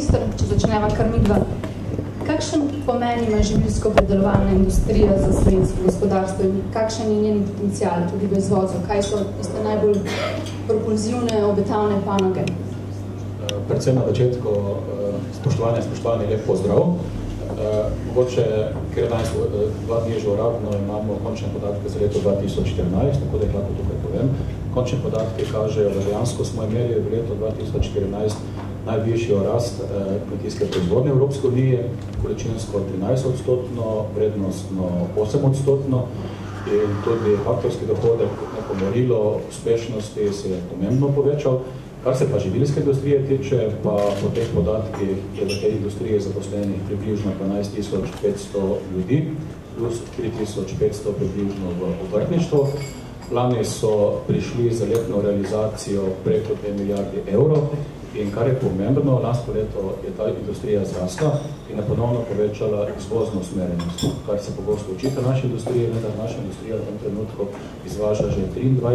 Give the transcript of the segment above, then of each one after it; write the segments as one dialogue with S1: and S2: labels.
S1: minister, če začneva kar midva. Kakšen pomen ima živilsko-predelovalna industrija za slovensko gospodarstvo in kakšen je njen potencial tudi v izvozu? Kaj so tiste najbolj propulzivne, obetavne panoge?
S2: Predvsem na začetku spoštovani lep pozdrav. Mogoče, ker je danes 2 dni že uradno, imamo končne podatke za leto 2014, tako da jih lahko tukaj povem. Končne podatke kažejo, da dejansko smo imeli v letu 2014 najvišjo rast kmetijske proizvodnje v Evropske unije, količinsko 13%, vrednostno 8%, in tudi faktorski dohodek, neko merilo uspešnosti se je pomembno povečal. Kar se pa živilske industrije tiče, pa po teh podatkih je v tej industriji zaposlenih približno 12.500 ljudi, plus 3.500 približno v obrtništvu. Lani so prišli za letno realizacijo preko 2 milijardi evrov in kar je pomembno, lansko leto je ta industrija zrasla in je ponovno povečala izvozno usmerjenost, kar se pogosto učite naše industrije, da naša industrija v tem trenutku izvaža že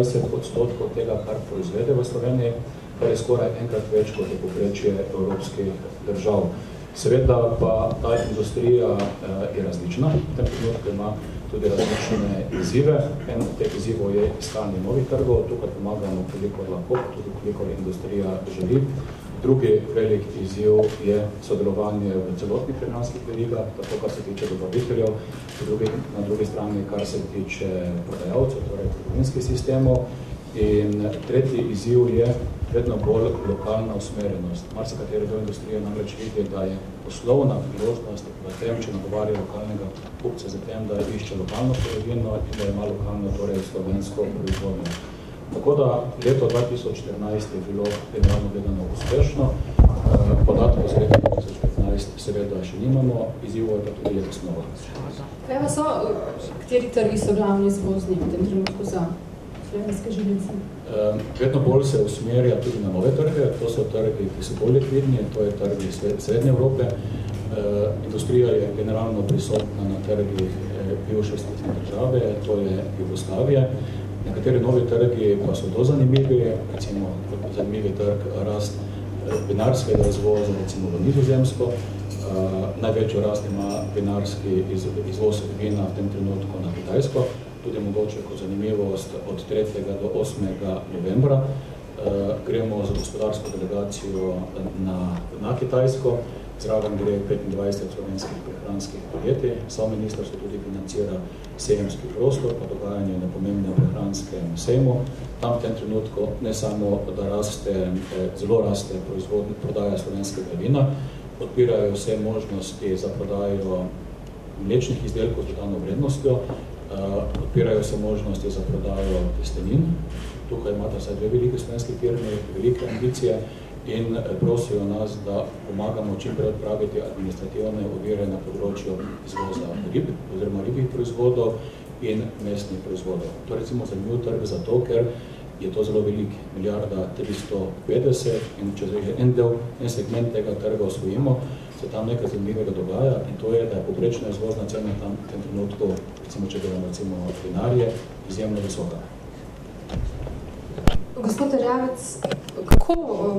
S2: 23% tega, kar proizvede v Sloveniji, kar je skoraj enkrat več, kot je povprečje evropskih držav. Seveda pa ta industrija je različna, v tem trenutku ima tudi različne izzive. En od teh izzivov je iskanje novih trgov, tukaj pomagamo koliko lahko, tudi koliko industrija želi. Drugi velik izziv je sodelovanje v celotnih prehranskih verigah, tako kar se tiče dobaviteljev, na drugi strani kar se tiče prodajalcev, torej trgovinskih sistemov. In tretji izziv je vedno bolj lokalna usmerjenost. Marsikateri del industrije namreč vidi, da je poslovna priložnost v tem, če nagovarja lokalnega kupca za tem, da išče lokalno proizvodnjo in da ima lokalno, torej slovensko proizvodnjo. Tako da leto 2014 je bilo generalno gledano uspešno, podatkov za leto 2015 seveda še nimamo, izzivov je pa tudi letos nova.
S1: Kaj pa so, kateri trgi so glavni izvozni v tem trenutku za slovenske živilice?
S2: Vedno bolj se usmerja tudi na nove trge, to so trgi, ki so bolj likvidni, to je trgi Srednje Evrope. Industrija je generalno prisotna na trgih bivše socialne države, to je Jugoslavije. Nekateri novi trgi pa so dosti zanimivi, recimo zanimivi trg rast vinarskega izvoza, recimo v Nizozemsko. Največjo rast ima vinarski izvoz vina v tem trenutku na Kitajsko. Tudi mogoče kot zanimivost od 3. do 8. novembra gremo za gospodarsko delegacijo na Kitajsko, zraven gre 25 slovenskih prehranskih podjetij. Samo ministrstvo tudi financira sejemski prostor, pa dogajanje na pomembnem prehranskem sejmu. Tam v tem trenutku ne samo, da zelo raste prodaja slovenskega vina, odpirajo vse možnosti za prodajo mlečnih izdelkov z dodano vrednostjo, odpirajo se možnosti za prodajo testenin. Tukaj imate vsaj 2 velike slovenske firme, velike ambicije in prosijo nas, da pomagamo čim prej odpraviti administrativne ovire na področju izvoza rib oziroma ribjih proizvodov in mesnih proizvodov. To je recimo zanimiv trg zato, ker je to zelo velik, 1,350 in če en segment tega trga osvojimo, se tam nekaj zanimivega dogaja in to je, da je povprečna izvozna cena tam v tem trenutku, recimo če gledamo recimo vinarje, izjemno visoka.
S1: Gospod Erjavec, kako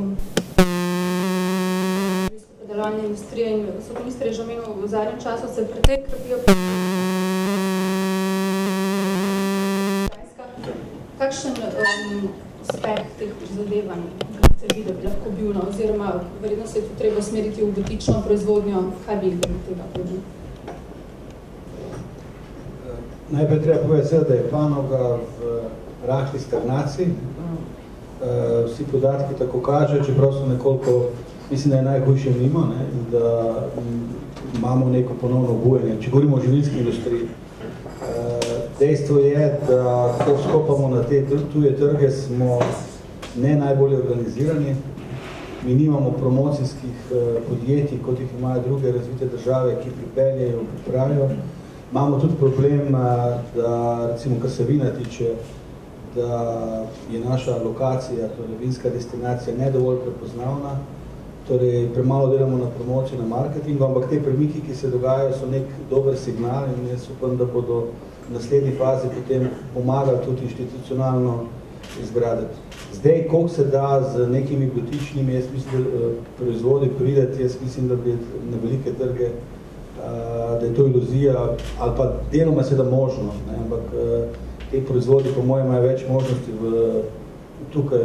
S1: predelovalne industrije in gospod minister je že omenil v zadnjem času se precej krepijo kakšen uspeh teh prizadevanj se vidi, da bi lahko bil, oziroma verjetno se je tu treba smeriti v butično proizvodnjo, kaj bi glede tega problem?
S3: Najprej treba povedati, da je panoga v rahli stagnaciji. Vsi podatki tako kažejo, čeprav so nekoliko, mislim, da je najhujše mimo, in da imamo neko ponovno obujanje. Če govorimo o živilski industriji, dejstvo je, da ko vstopamo na te tuje trge, smo ne najbolje organizirani. Mi nimamo promocijskih podjetij, kot jih imajo druge razvite države, ki pripeljajo, pripravijo. Imamo tudi problem, da recimo, kar se vina tiče, da je naša lokacija, torej vinska destinacija, ne dovolj prepoznavna. Torej, premalo delamo na promociji, na marketingu, ampak te premiki, ki se dogajajo, so nek dober signal in jaz upam, da bodo v naslednji fazi potem pomagali tudi institucionalno izgraditi. Zdaj, koliko se da z nekimi butičnimi, jaz mislim, da proizvodi prideti, jaz mislim, da bi na velike trge, da je to iluzija, ali pa deloma seveda možno, ne? Ampak te proizvodi po mojem imajo več možnosti tukaj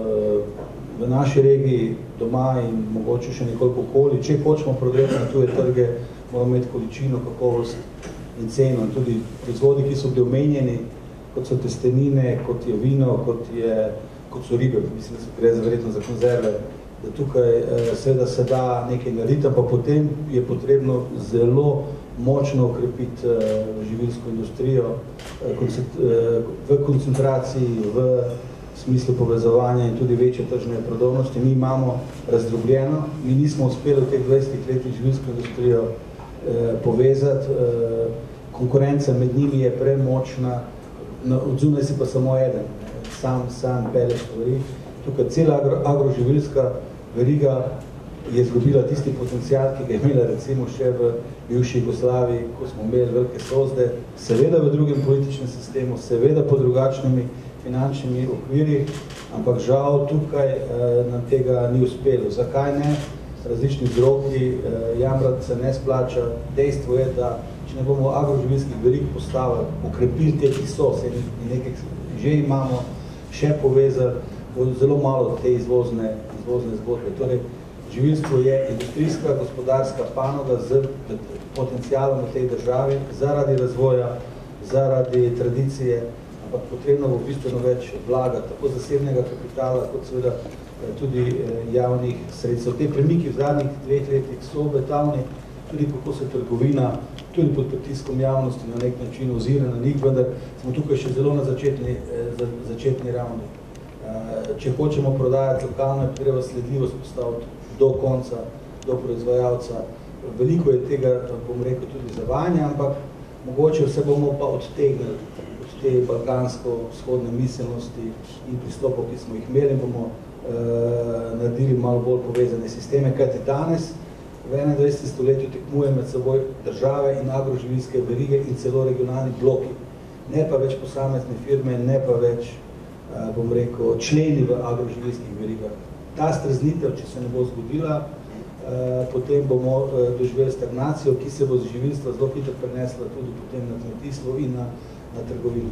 S3: v naši regiji doma in mogoče še nekoliko okoli. Če hočemo prodati na tuje trge, moramo imeti količino, kakovost in ceno. Tudi proizvodi, ki so bili omenjeni, kot so testenine, kot je vino, kot so ribe, mislim, da se gre verjetno za konzerve, da tukaj seveda se da nekaj narediti, pa potem je potrebno zelo močno okrepiti živilsko industrijo v koncentraciji, v smislu povezovanja in tudi večje tržne prodornosti. Mi imamo razdrobljeno, mi nismo uspeli v teh 20 letih živilsko industrijo povezati, konkurenca med njimi je premočna, odzunaj si pa samo eden, sam peleš stvari. Tukaj cela agroživilska veriga je izgubila tisti potencial, ki ga je imela recimo še v bivši Jugoslaviji, ko smo imeli velike sozde, seveda v drugem političnem sistemu, seveda po drugačnimi finančnimi okviri, ampak žal tukaj nam tega ni uspelo. Zakaj ne? Različni vzroki, jamrat se ne splača. Dejstvo je, da če ne bomo agroživilskih verig postavili, okrepili te, ki so, se nekaj že imamo, še povezali, bo zelo malo te izvozne zgodbe. Torej, živilstvo je industrijska, gospodarska panoga z potencialom v tej državi, zaradi razvoja, zaradi tradicije, ampak potrebno bo bistveno več vlagati, tako zasebnega kapitala, kot seveda tudi javnih sredstev. Te premiki v zadnjih 2 letih so obetavni, tudi kako se trgovina, tudi pod pritiskom javnosti na nek način ozira na njih, vendar smo tukaj še zelo na začetni ravni. Če hočemo prodajati lokalno, je treba sledljivost postaviti do konca, do proizvajalca. Veliko je tega, bom rekel, tudi zavajanja, ampak mogoče vse bomo pa odtegnili od te balkansko-vzhodne miselnosti in pristopov, ki smo jih imeli, bomo naredili malo bolj povezane sisteme, kajti danes v 21. stoletju tekmuje med seboj države in agroživilske verige in celo regionalni bloki. Ne pa več posamezne firme, ne pa več, bom rekel, členi v agroživilskih verigah. Ta streznitev, če se ne bo zgodila, potem bomo doživeli stagnacijo, ki se bo z živilstva zelo hitro prenesla tudi potem na kmetijstvo in na trgovino.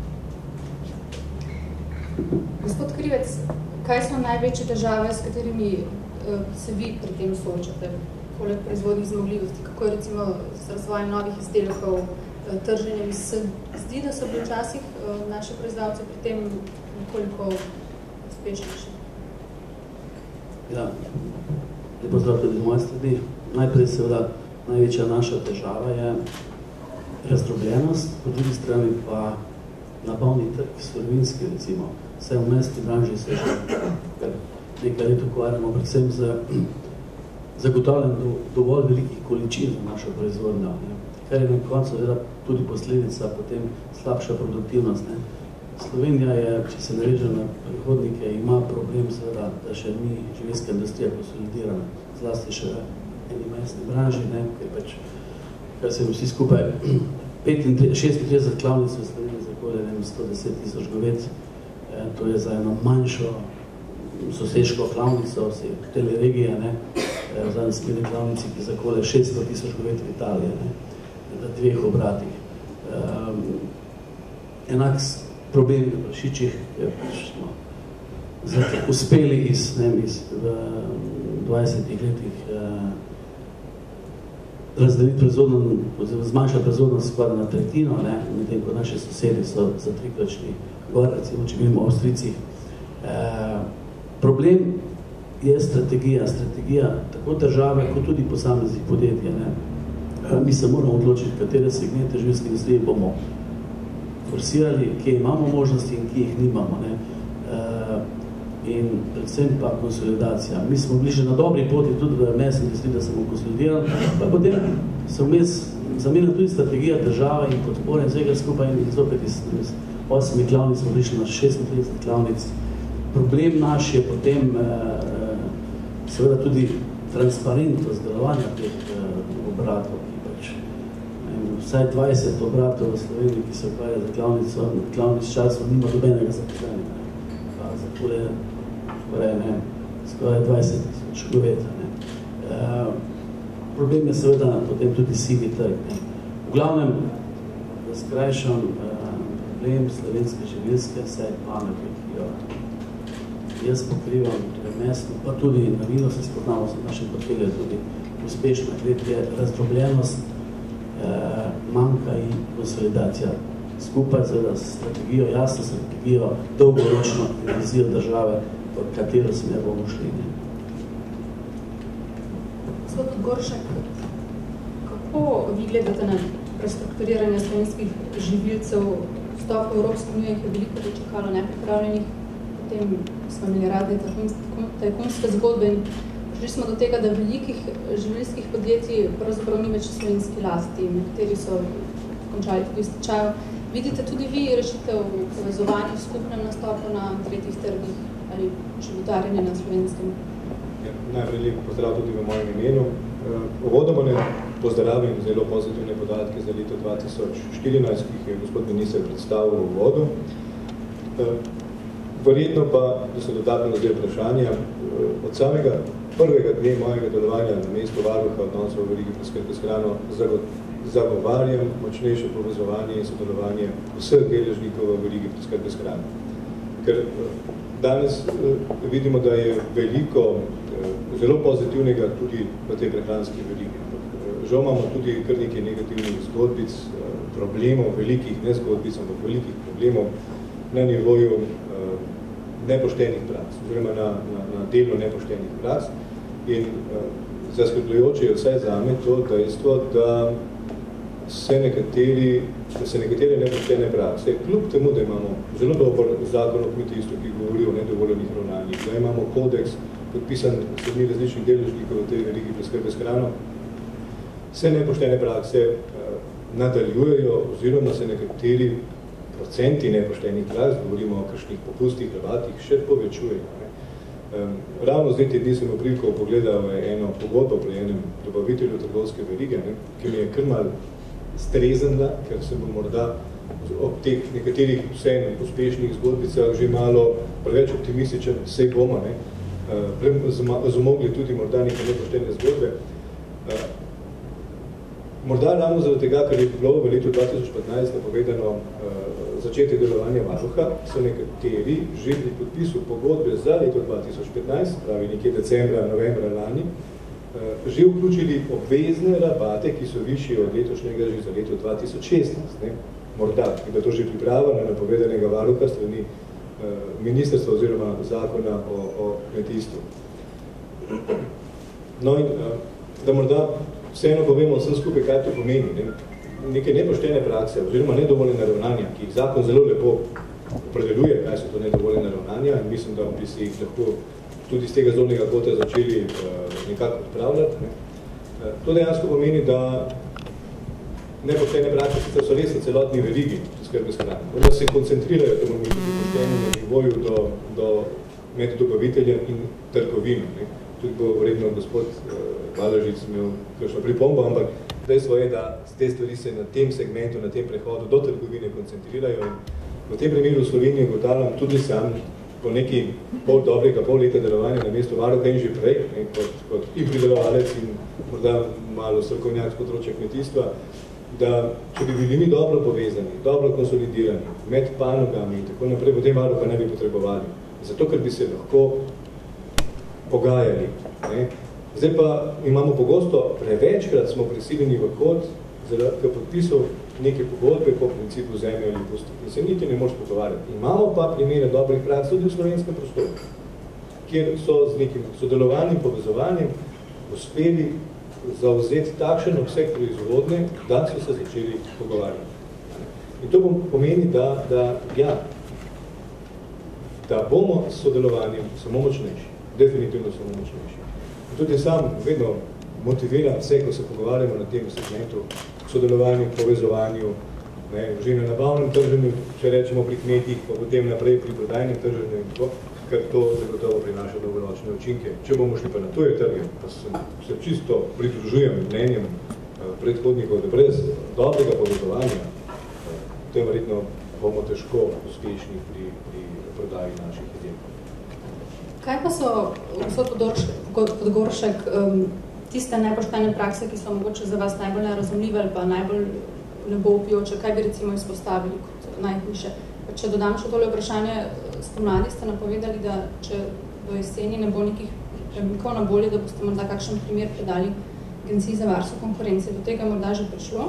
S1: Gospod Krivec, kaj so največje težave, s katerimi se vi pri tem soočate, poleg proizvodnih zmogljivosti? Kako je recimo z razvojem novih izdelkov, trženjem? Se zdi, da so bili včasih naši proizvajalci pri tem nekoliko uspešnejši?
S4: Ja, lepo zdrav tudi v moje strani. Najprej seveda največja naša težava je razdrobljenost, po drugi strani pa nabavni trg, surovinski recimo. Vse v mestni branži se že nekaj let ukvarjamo, predvsem z zagotavljanjem dovolj velikih količin za našo proizvodnjo, kar je na koncu tudi posledica potem slabša produktivnost. Slovenija je, če se nareže na prihodnike, ima problem seveda, da še ni živilska industrija konsolidirana, zlasti še v eni mestni branži, kar se vsi skupaj 36 klavnic v Sloveniji za okoli 110 000 goved, to je za eno manjšo soseško klavnico, vse v tele regije, zadnji smeri klavnici, ki za okoli 600 000 goved v Italiji, na 2 obratih. Enak problem v prašičih, ker smo uspeli v 20 letih razdeliti proizvodno, zmanjšati proizvodno skoraj na tretjino, medtem ko naši sosedi so za 3-krat gor, recimo, če imamo Avstrijcih. Problem je strategija tako države, kot tudi posameznih podjetij. Mi se moramo odločiti, katere segmente živilske industrije bomo forsirali, kje imamo možnosti in kje jih nimamo. In predvsem pa konsolidacija. Mi smo bili že na dobri poti tudi v mesni industriji, da smo konsolidirali, pa potem se vmes zamenila tudi strategija države in podpore in vsega skupaj in zopet iz 8 klavnic smo prišli na 36 klavnic. Problem naš je potem seveda tudi transparentnost delovanja teh obratov, vsaj 20 obratov v Sloveniji, ki se ukvarja za klavnic časov, nima dobenega zaposlenja. skoraj 20 000 goveda. Problem je seveda potem tudi sivi trg. V glavnem, da skrajšam problem slovenske živilske vse panoge, ki jo jaz pokrivam, to je mesto, pa tudi na vino se spoznamo z našim portfeljem tudi uspešna klet je razdrobljenost, manjka in konsolidacija. Skupaj z strategijo, jasno strategijo, dolgoročno vizijo države, v katero smer bomo šli.
S1: Gospod Goršek, kako vi gledate na prestrukturiranje slovenskih živilcev? Vstop v Evropsko unijo jih je veliko dočekalo nepripravljenih, potem smo imeli radi tajkunske zgodbe in prišli smo do tega, da velikih živilskih podjetij pravzaprav ni več slovenski lasti, nekateri so končali tudi stečajo. Vidite tudi vi rešitev v povezovanju, v skupnem nastopu na tretjih trgih ali životarjenje na slovenskem?
S5: Najprej lep pozdrav tudi v mojem imenu. Uvodoma ne pozdravim zelo pozitivne podatke za leto 2014, ki jih je gospod minister predstavil v uvodu. Verjetno pa, da se dotaknem zdaj vprašanja, od samega prvega dne mojega delovanja na mestu varuha odnosov v verigi preskrbe s hrano zagovarjam močnejše povezovanje in sodelovanje vseh deležnikov v verigi preskrbe s hrano. Ker danes vidimo, da je veliko zelo pozitivnega tudi v tej prehranski verigi. Žal imamo tudi kar nekaj negativnih zgodbic, problemov, velikih, ne zgodbic, ampak velikih problemov na nivoju nepoštenih praks, oziroma na delu nepoštenih praks. In zaskrbljujoče je vsaj zame to dejstvo, da se nekatere nepoštene prakse, kljub temu, da imamo zelo dober zakon o kmetijstvu, ki govori o nedovoljenih ravnanjih, da imamo kodeks, podpisan s strani različnih deležnikov v tej verigi preskrbe s hrano, se nepoštene prakse nadaljujejo, oziroma se nekateri procenti nepoštenih praks, govorimo o kakšnih popustih, rabatih, še povečujejo. Ravno zdaj te dni sem v priliko pogledal eno pogodbo pri enem dobavitelju trgovske verige, ki mi je kar malo streznila, ker se bo morda ob teh nekaterih vseeno uspešnih zgodbicah že malo preveč optimističen, vsej bomo, zmogli tudi morda neke nepoštene zgodbe. Morda ravno zaradi tega, ker je bilo v letu 2015 napovedano začetek delovanja varuha, so nekateri že pri podpisu pogodbe za leto 2015, pravi nekje decembra, novembra lani, že vključili obvezne rabate, ki so višji od letošnjega že za leto 2016. Morda, ki da to že priprava na napovedanega varuha strani ministrstva oziroma zakona o kmetijstvu. No in da morda vseeno povemo vsem skupaj, kaj to pomeni. Neke nepoštene prakse oziroma nedovoljene ravnanja, ki jih zakon zelo lepo opredeljuje, kaj so to nedovoljene ravnanja, in mislim, da bi se jih lahko tudi z tega zornega kota začeli nekako odpravljati. To dejansko pomeni, da nepoštene prakse sicer so res na celotni verigi preskrbe s hrano, da se koncentrirajo temu pošteno na nivoju med dobaviteljem in trgovino. Tudi bo vredno gospod Balažic imel kakšno pripombo, ampak dejstvo je, da te stvari se na tem segmentu, na tem prehodu do trgovine koncentrirajo. V tem primeru v Sloveniji ugotavljam tudi sam po neki dobrega pol leta delovanja na mestu varuha in že prej, kot in pridelovalec in morda malo strokovnjak z področja kmetijstva, da če bi bili mi dobro povezani, dobro konsolidirani med panogami in tako naprej, potem varuha ne bi potrebovali. Zato, ker bi se lahko pogajali. Zdaj pa imamo pogosto, prevečkrat smo prisiljeni v kot, k podpisu neke pogodbe po principu zemlje ali pusti. In se niti ne moreš pogovarjati. Imamo pa primere dobrih praks tudi v slovenskem prostoru, kjer so z nekim sodelovanjem, povezovanjem uspeli zauzeti takšen obseg proizvodne, da so se začeli pogovarjati. In to pomeni, da bomo s sodelovanjem samo močnejši. Definitivno samo močnejši. In tudi sam vedno motiviram vse, ko se pogovarjamo na tem segmentu, sodelovanju, povezovanju, že na nabavnem trženju, če rečemo pri kmetih, pa potem naprej pri prodajnem trženju in tako, ker to zagotovo prinaša dolgoročne učinke. Če bomo šli pa na tuje trge, pa se čisto pridružujem mnenjem predhodnikov, da brez dobrega povezovanja, tem verjetno bomo težko uspešni pri prodaji naših izdelkov.
S1: Kaj pa so, gospod Podgoršek, tiste nepoštene prakse, ki so mogoče za vas najbolj nerazumljive ali pa najbolj nebopijoče, kaj bi recimo izpostavili kot najhujše? Če dodam še tole vprašanje, spomladi ste napovedali, da če do jeseni ne bo nekih premikov na bolje, da boste morda kakšen primer predali Agenciji za varstvo konkurence. Do tega morda že prišlo?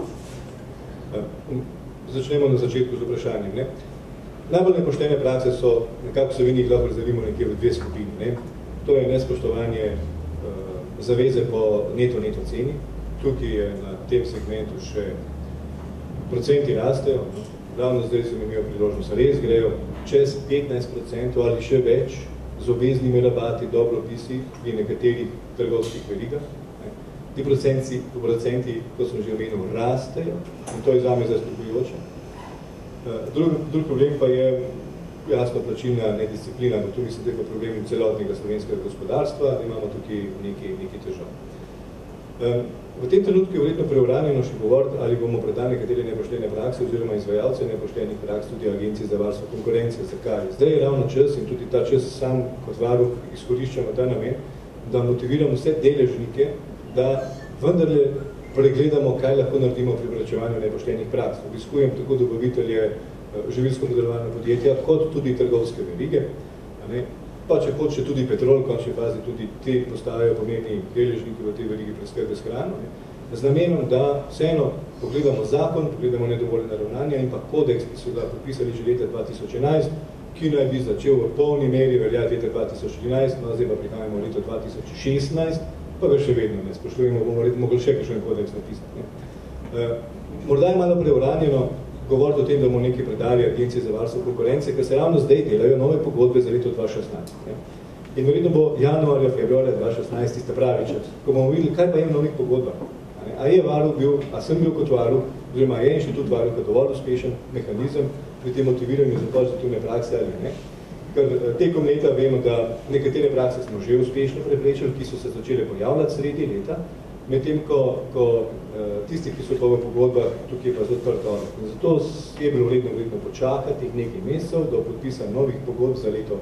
S5: Začnemo na začetku z vprašanjem. Ne? Najbolj nepoštene prakse so, nekako se vi njih lahko razdelimo nekje v dve skupini. Ne? To je nespoštovanje zaveze po neto ceni. Tukaj je na tem segmentu še procenti rastejo. Ravno zdaj sem imel priložnost, res grejo čez 15% ali še več z obveznimi rabati, dobropisi pri nekaterih trgovskih verigah. Ti procenti, kot sem že omenil, rastejo in to je zame zaskrbljujoče. Drug problem pa je jasno plačilna nedisciplina, no tu mislim, da je problem celotnega slovenskega gospodarstva, da imamo tukaj nekaj težav. V tem trenutku je verjetno preuranjeno še govoriti, ali bomo predali nekatere nepoštene prakse oziroma izvajalce nepoštenih praks tudi Agenciji za varstvo konkurence. Zakaj? Zdaj je ravno čas in tudi ta čas sam kot varuh izkoriščamo ta namen, da motiviramo vse deležnike, da vendarle pregledamo, kaj lahko naredimo pri vračevanju nepoštenih praks. Obiskujem tako dobavitelje živilsko-predelovalne podjetja, kot tudi trgovske verige. Pa če hoče tudi Petrol, v končni fazi tudi te postajajo pomembni deležniki v tej verigi preskrbe s hrano, z namenom, da vseeno pogledamo zakon, pogledamo nedovoljena ravnanja in pa kodeks, ki so ga podpisali že leta 2011, ki naj bi začel v polni meri veljati leta 2014, no zdaj pa prihajamo v leto 2016, pa ga še vedno ne spoštujemo, bomo mogli še kakšen kodeks napisati. Morda je malo preuranjeno govoriti o tem, da bomo nekaj predali Agenciji za varstvo konkurence, ker se ravno zdaj delajo nove pogodbe za leto 2016. In verjetno bo januarja, februarja 2016 tista pravi čas, ko bomo videli, kaj pa je v novih pogodbah. A je varuh bil, a sem bil kot varuh, oziroma je inštitut varuha dovolj uspešen mehanizem pri tem motiviranju za pozitivne prakse ali ne. Ker tekom leta vemo, da nekatere prakse smo že uspešno preprečili, ki so se začele pojavljati sredi leta, medtem ko tisti, ki so pa v pogodbah, tukaj pa zaprto. Zato je bilo vredno počakati teh nekaj mesecev do podpisa novih pogodb za leto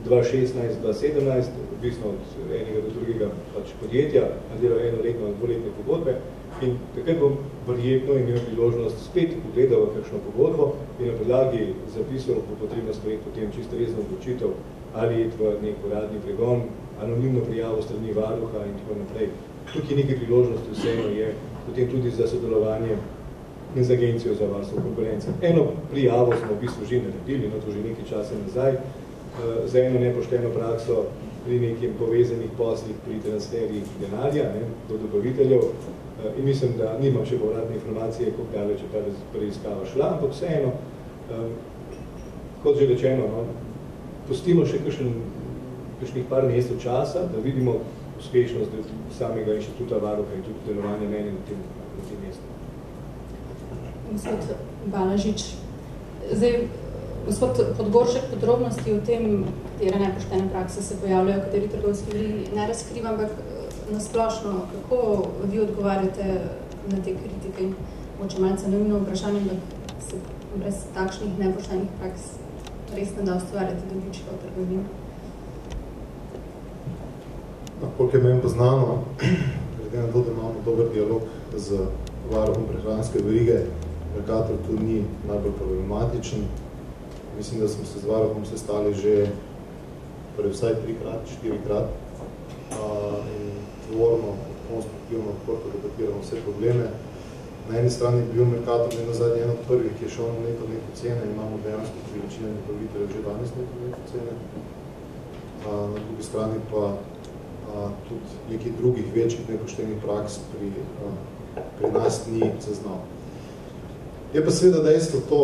S5: 2016-2017, odvisno od enega do drugega podjetja, nadelo enoletno in dvoletne pogodbe. In takrat bom verjetno imel priložnost spet pogledal kakšno pogodbo in na podlagi zapisov bo potrebno sprejeti potem čisto resno odločitev ali iti v nek uradni pregon, anonimno prijavo strani varuha in tako naprej. Tukaj nekaj priložnosti vseeno je potem tudi za sodelovanje in z Agencijo za varstvo konkurence. Eno prijavo smo v bistvu že naredili, no to že nekaj časa nazaj, za eno nepošteno prakso pri nekim povezanih poslih pri transferjih denarja do dobaviteljev. In mislim, da nimam še povratne informacije, koliko daleč je ta preiskava šla, ampak vseeno, kot že rečeno, no, pustimo še kakšnih par mesecev časa, da vidimo uspešnost samega inštituta varuha in tudi delovanja mene na tem mestu.
S1: Gospod Balažič, zdaj, gospod Podgoršek, podrobnosti o tem, katere nepoštene prakse se pojavljajo, kateri trgovski verigi ne razkrivam, ampak nasplošno, kako vi odgovarjate na te kritike in moče malce naivno vprašanje, da se brez takšnih nepoštenih praks res ne da ustvarjati dobička v trgovini?
S6: Koliko je meni poznano, glede na to, da imamo dober dialog z varuhom prehranske verige, Mercator tu ni najbolj problematičen. Mislim, da smo se z varuhom sestali že vsaj 3-krat, 4-krat in tvorno, konstruktivno, odprto debatiramo vse probleme. Na eni strani je bil Mercator nazadnje en od prvih, ki je šel na neto cene, imamo dejansko pri večini dobaviteljev že danes neto cene. Na drugi strani pa tudi nekih drugih večjih nepoštenih praks pri nas ni zaznal. Je pa seveda dejstvo to,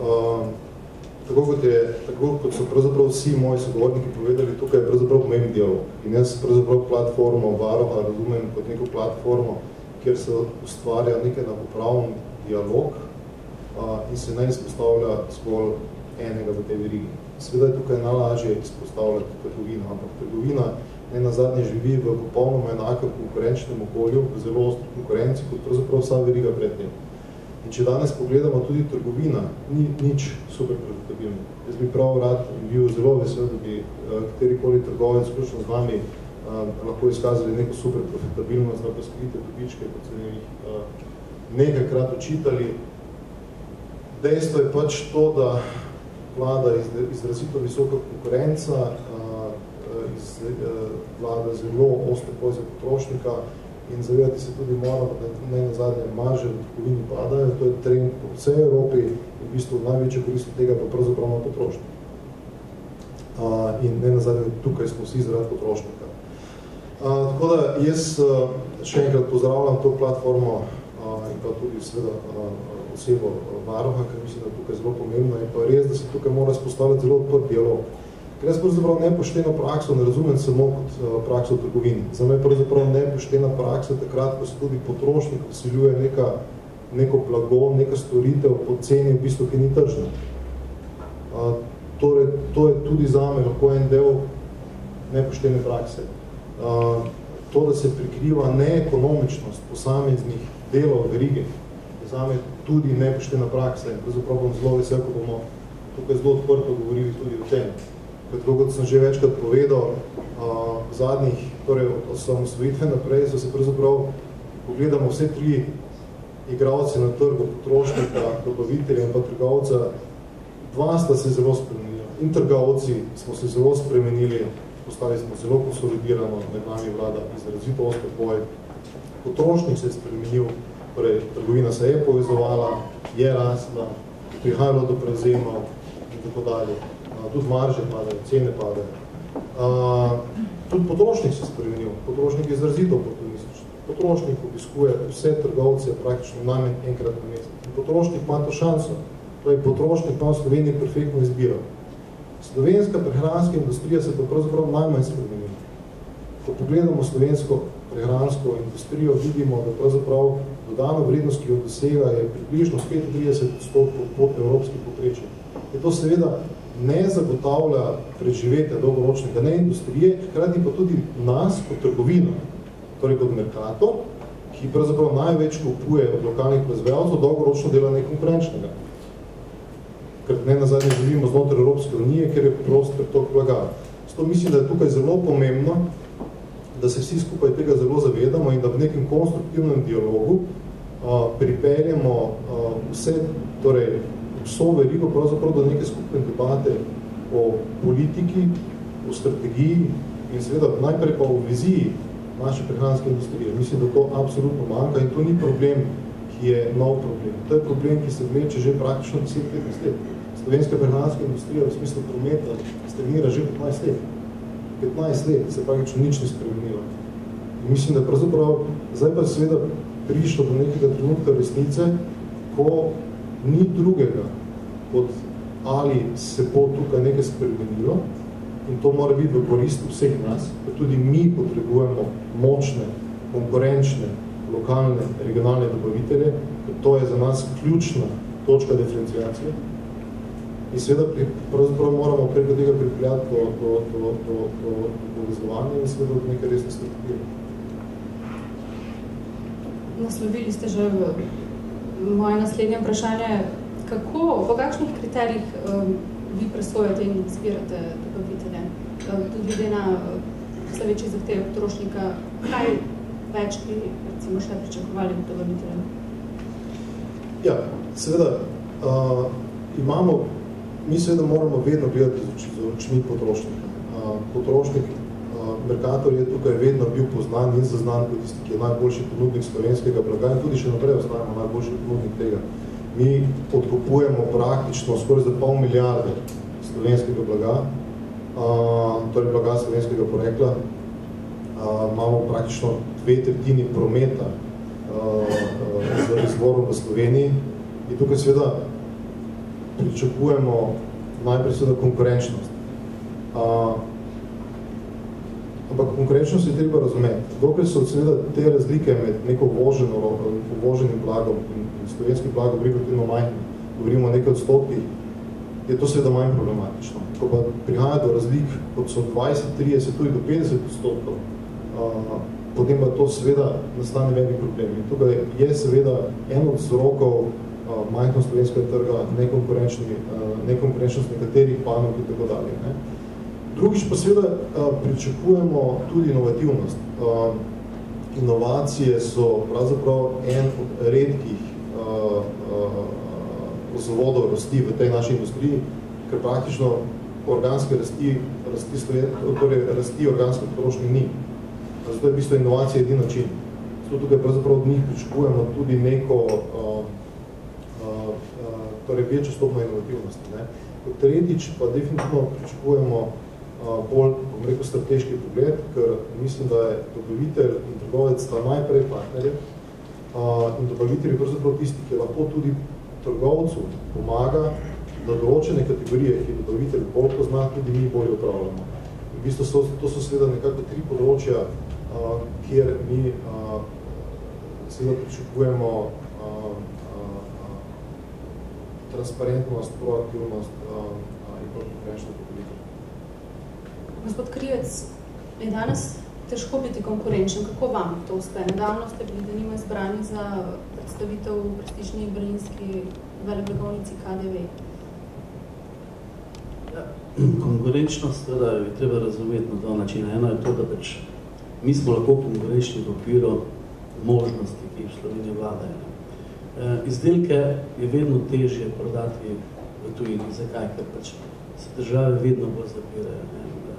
S6: tako kot so pravzaprav vsi moji sogovorniki povedali, tukaj je pravzaprav pomembni dialog. In jaz pravzaprav platformo varuha razumem kot neko platformo, kjer se ustvarja nekaj enakopraven dialog in se ne izpostavlja zgolj enega v tej verigi. Seveda je tukaj najlažje izpostavljati trgovino, ampak trgovina nazadnje živi v popolnoma enakem konkurenčnem okolju, v zelo ostri konkurenci, kot pravzaprav vsa veriga pred tem. In če danes pogledamo tudi trgovina, ni nič super profitabilno. Jaz bi prav rad bil zelo vesel, da bi katerikoli trgovec skušal z nami lahko izkazali neko super profitabilnost, da pa skrite dobičke, kot se jih nekajkrat očitali. Dejstvo je pač to, da vlada izrazito visoka konkurenca, vlada zelo ostre poj za potrošnika in zavedati se tudi moramo, da ne nazadnje marže v trgovini padajo. To je trend po vsej Evropi in v bistvu največja korist tega pa pravzaprav na potrošnika. In ne nazadnje tukaj smo vsi zaradi potrošnika. Tako da jaz še enkrat pozdravljam to platformo in pa tudi seveda osebo varuha, ker mislim, da tukaj zelo pomembno je pa res, da se tukaj mora spostavljati zelo odprt dialog. Ker jaz pravzaprav nepošteno prakso ne razumem samo kot prakso v trgovini. Za me pravzaprav nepoštena praksa takrat, ko se tudi potrošnik vsiljuje neko blago, neka storitev po ceni, v bistvu, ki ni tržna. Torej, to je tudi zame lahko en del nepoštene prakse. To, da se prikriva neekonomičnost posameznih delov verige, je zame tudi nepoštena praksa in pravzaprav bom zelo vesel, ko bomo tukaj zelo odprto govorili tudi o tem. Kot sem že večkrat povedal, zadnjih, torej od osamosvojitve naprej, so se pravzaprav, pogledamo vse tri igralce na trgu, potrošnika, dobavitelja in pa trgovca, dva sta se zelo spremenila. In trgovci smo se zelo spremenili, postali smo zelo konsolidirano, med nami vlada izrazito oster boj. Potrošnik se je spremenil, torej trgovina se je povezovala, je rasla, prihajalo do prevzemov in tako dalje. Tudi marže padajo, cene padajo. Tudi potrošnik se spremenil. Potrošnik je izrazito oportunističen. Potrošnik obiskuje vse trgovce praktično najmanj enkrat na mesec. In potrošnik ima to šanso. Torej, potrošnik ima v Sloveniji perfektno izbiro. Slovenska prehranska industrija se pa pravzaprav najmanj spremenila. Ko pogledamo slovensko prehransko industrijo, vidimo, da pravzaprav dodano vrednost, ki jo dosega, je približno 35% pod evropski povprečje. In to seveda ne zagotavlja preživetja dolgoročnega, ne industrije, hkrati pa tudi nas kot trgovino, torej kot Mercator, ki pravzaprav največ kupuje od lokalnih proizvajalcev, dolgoročno dela nekonkurenčnega. Ker ne nazadnje živimo znotraj Evropske unije, ker je prost pretok blaga. Zato mislim, da je tukaj zelo pomembno, da se vsi skupaj tega zelo zavedamo in da v nekem konstruktivnem dialogu pripeljemo vse, torej vso verigo pravzaprav do neke skupne debate o politiki, o strategiji in seveda najprej pa o viziji naše prehranske industrije. Mislim, da to absolutno manjka in to ni problem, ki je nov problem. To je problem, ki se vleče že praktično 10-15 let. Slovenska prehranska industrija v smislu prometa stagnira že 15 let. 15 let se praktično nič ni spremenilo. In mislim, da pravzaprav zdaj pa seveda prišlo do nekega trenutka resnice, ko ni drugega, kot ali se bo tukaj nekaj spremenilo in to mora biti v korist vseh nas, ker tudi mi potrebujemo močne, konkurenčne, lokalne, regionalne dobavitelje, ker to je za nas ključna točka diferenciacije. In seveda pravzaprav moramo preko tega pripeljati do povezovanja in seveda do neke resne strategije.
S1: Naslovili ste že moje naslednje vprašanje, po kakšnih kriterijih vi presojate in izbirate dobavitelje? Tudi glede na vse večji zahtev potrošnika, kaj več bi recimo še pričakovali od dobavitelja?
S6: Ja, seveda, mi seveda moramo vedno gledati z očmi potrošnika. Potrošnik, Mercator je tukaj vedno bil poznan in zaznan kot tisti, ki je najboljši ponudnik slovenskega blaga in tudi še naprej ostajamo najboljši ponudnik tega. Mi odkupujemo praktično skoraj za 0,5 milijarde slovenskega blaga, torej blaga slovenskega porekla. Imamo praktično 2/3 prometa z izvorom v Sloveniji in tukaj seveda pričakujemo najprej seveda konkurenčnost. Ampak konkurenčnost je treba razumeti. Dokaj so seveda te razlike med neko uvoženim blagom in slovenskim blagom relativno manj, govorimo o nekaj odstotkih, je to seveda manj problematično. Ko pa prihaja do razlik, kot so 20, 30, tudi do 50%, potem pa to seveda nastane velik problem. In tukaj je seveda en od vzrokov majhnost slovenskega trga, nekonkurenčnost nekaterih panog in tako dalje. Ne. Drugič pa seveda pričakujemo tudi inovativnost. Inovacije so pravzaprav en od redkih vzvodov rasti v tej naši industriji, ker praktično organske rasti organske potrošnje ni. Zato je v bistvu inovacija edin način. Zato tukaj pravzaprav od njih pričakujemo tudi neko torej večjo stopno inovativnosti. Ne. Tretjič pa definitivno pričakujemo bolj, bom rekel, strateški pogled, ker mislim, da je dobavitelj in trgovec sta najprej partnerje in dobavitelj je pravzaprav tisti, ki lahko tudi trgovcu pomaga, da določene kategorije, ki dobavitelj bolj pozna, tudi mi bolj upravljamo. In v bistvu to so seveda nekako 3 področja, kjer mi seveda pričakujemo transparentnost, proaktivnost in konkurenčno dobavitelj.
S1: Gospod Krivec, je danes težko biti konkurenčen. Kako vam to uspe? Nedavno ste bili denimo izbrani za predstavitev v prestižni berlinski veleblagovnici KDV.
S4: Ja, konkurenčnost seveda je treba razumeti na 2 načina. Eno je to, da pač mi smo lahko konkurenčni v okviru možnosti, ki v Sloveniji vladajo. Izdelke je vedno težje prodati v tujini. Zakaj? Ker pač se države vedno bolj zapirajo.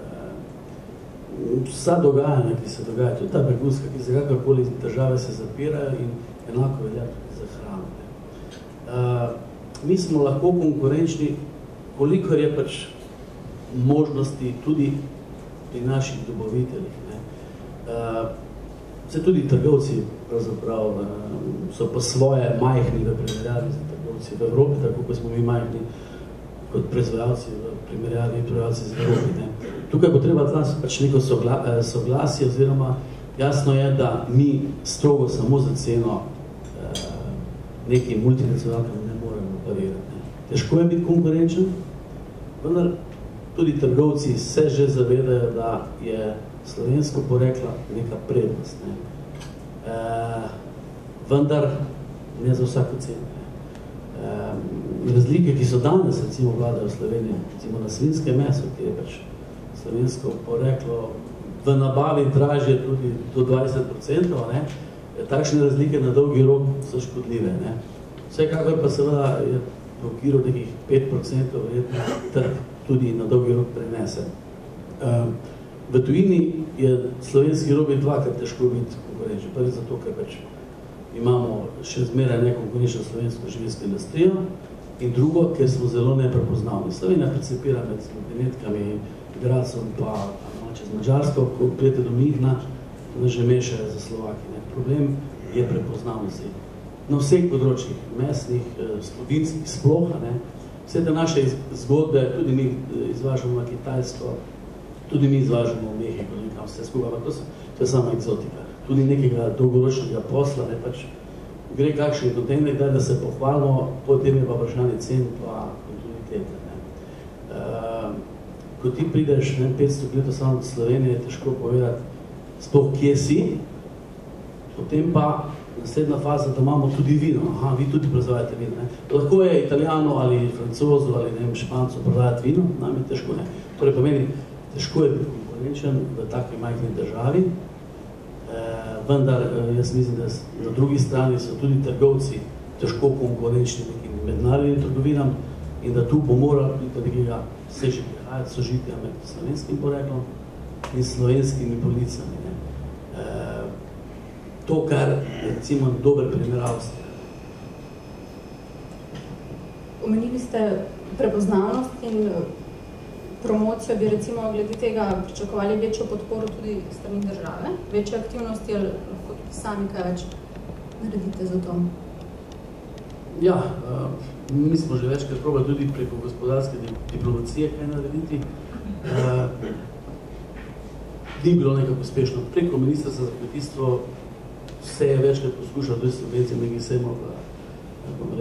S4: Vsa dogajanja, ki se dogaja, tudi ta begunska, ki se kakorkoli države se zapirajo in enako velja tudi za hrano. Mi smo lahko konkurenčni, kolikor je pač možnosti tudi pri naših dobaviteljih. Se tudi trgovci pravzaprav so pa svoje majhni v primerjavi za trgovci v Evropi, tako kot smo mi majhni kot proizvajalci v primerjavi proizvajalci z Evropi. Tukaj bo treba pač neko soglasje, oziroma jasno je, da mi strogo samo za ceno nekim multinacionalkam ne moremo parirati. Težko je biti konkurenčen, vendar tudi trgovci se že zavedajo, da je slovensko porekla neka prednost. Vendar ne za vsako ceno. Razlike, ki so danes recimo vladajo v Sloveniji, recimo na svinjske meso, ki je pač slovensko poreklo v nabavi dražje tudi do 20%, takšne razlike na dolgi rok so škodljive. Vsekakor pa seveda je v okviru nekih 5% verjetno trg tudi na dolgi rok prenese. V tujini je slovenski robi dvakrat težko biti konkurenčen. Prvi zato, ker pač imamo še zmeraj nekonkurenčno slovensko živilsko industrijo in drugo, ker smo zelo neprepoznavni. Slovenija principira med Benetkami, Gradcem pa čez Madžarsko, ko prijete do Mihna, že mešajo za Slovaki. Problem je prepoznavnosti. Na vseh področjih, mesnih, slovinskih, sploh, vse te naše zgodbe, tudi mi izvažamo na Kitajsko, tudi mi izvažamo v Mehiko, nekam vse skupaj, to je sama egzotika. Tudi nekega dolgoročnega posla, pač gre kakšen kontejner, da se pohvalimo, potem je pa vprašanje cen pa kontinuitete. Ko ti prideš 500 km samo od Slovenije, je težko povedati sploh kje si, potem pa naslednja faza, da imamo tudi vino. Aha, vi tudi proizvajate vino. Lahko je Italijano ali Francozu ali Špancu prodajati vino, nam je težko. Torej pomeni, težko je biti konkurenčen v taki majhni državi, vendar jaz mislim, da na drugi strani so tudi trgovci težko konkurenčni nekim mednarodnim trgovinam in da tu bo moral biti nekega sožitja med slovenskim poreklom in slovenskimi policami. To, kar je recimo dober primer Avstrije.
S1: Omenili ste prepoznavnost in promocijo, bi recimo glede tega pričakovali večjo podporo tudi strani države, večje aktivnosti, ali lahko tudi sami kaj več naredite za to?
S4: Ja, mi smo že večkrat probali tudi preko gospodarske diplomacije kaj narediti. Ni bilo nekako uspešno. Preko Ministrstva za kmetijstvo se je večkrat poskušal tudi Slovenci, nekaj sejmo v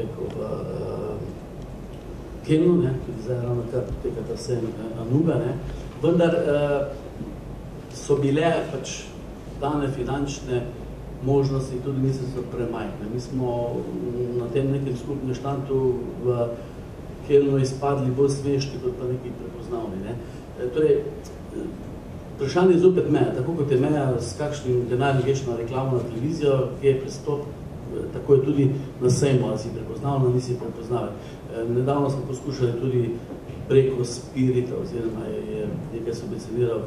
S4: Kelnu, tudi zdaj ravno kar poteka ta sejem Anuga, vendar so bile pač dane finančne možnosti tudi niso premajhne. Mi smo na tem nekem skupnem štantu v Kelnu izpadli bolj smešni, kot pa neki prepoznavni. Ne? Torej, vprašanje je zopet meja, tako kot je meja s kakšnim denarjem gešna reklamna televizijo, ki je pristop, tako je tudi na sejmu, ali si prepoznavno, nisi prepoznave. Nedavno smo poskušali tudi preko Spirita, oziroma je nekaj subvencioniral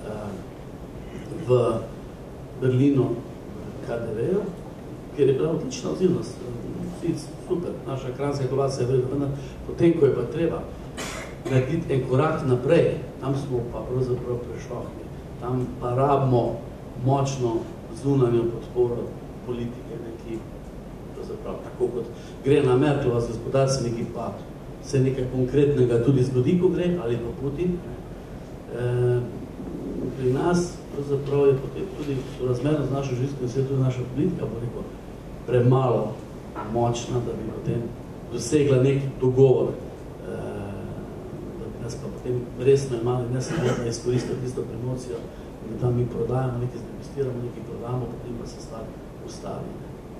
S4: v Berlinu KDV-ju, kjer je bila odlična odzivnost. Super, naša kranjska kovaca je vredna, potem, ko je pa treba narediti en korak naprej, tam smo pa pravzaprav prešlohni. Tam pa rabimo močno zunanjo podporo politike, ki pravzaprav tako kot gre na Merklova z gospodarstveniki, pa se nekaj konkretnega tudi zgodi, ko gre, ali pa Putin. Pri nas pravzaprav je potem tudi razmerno z našo življenjsko in tudi naša politika, bo rekel, premalo močna, da bi potem dosegla nek dogovor, da bi nas pa potem resno imali, ne samo da izkoristili tisto promocijo, da tam mi prodajamo, nekaj investiramo, nekaj prodamo, potem pa se stvar ustavi.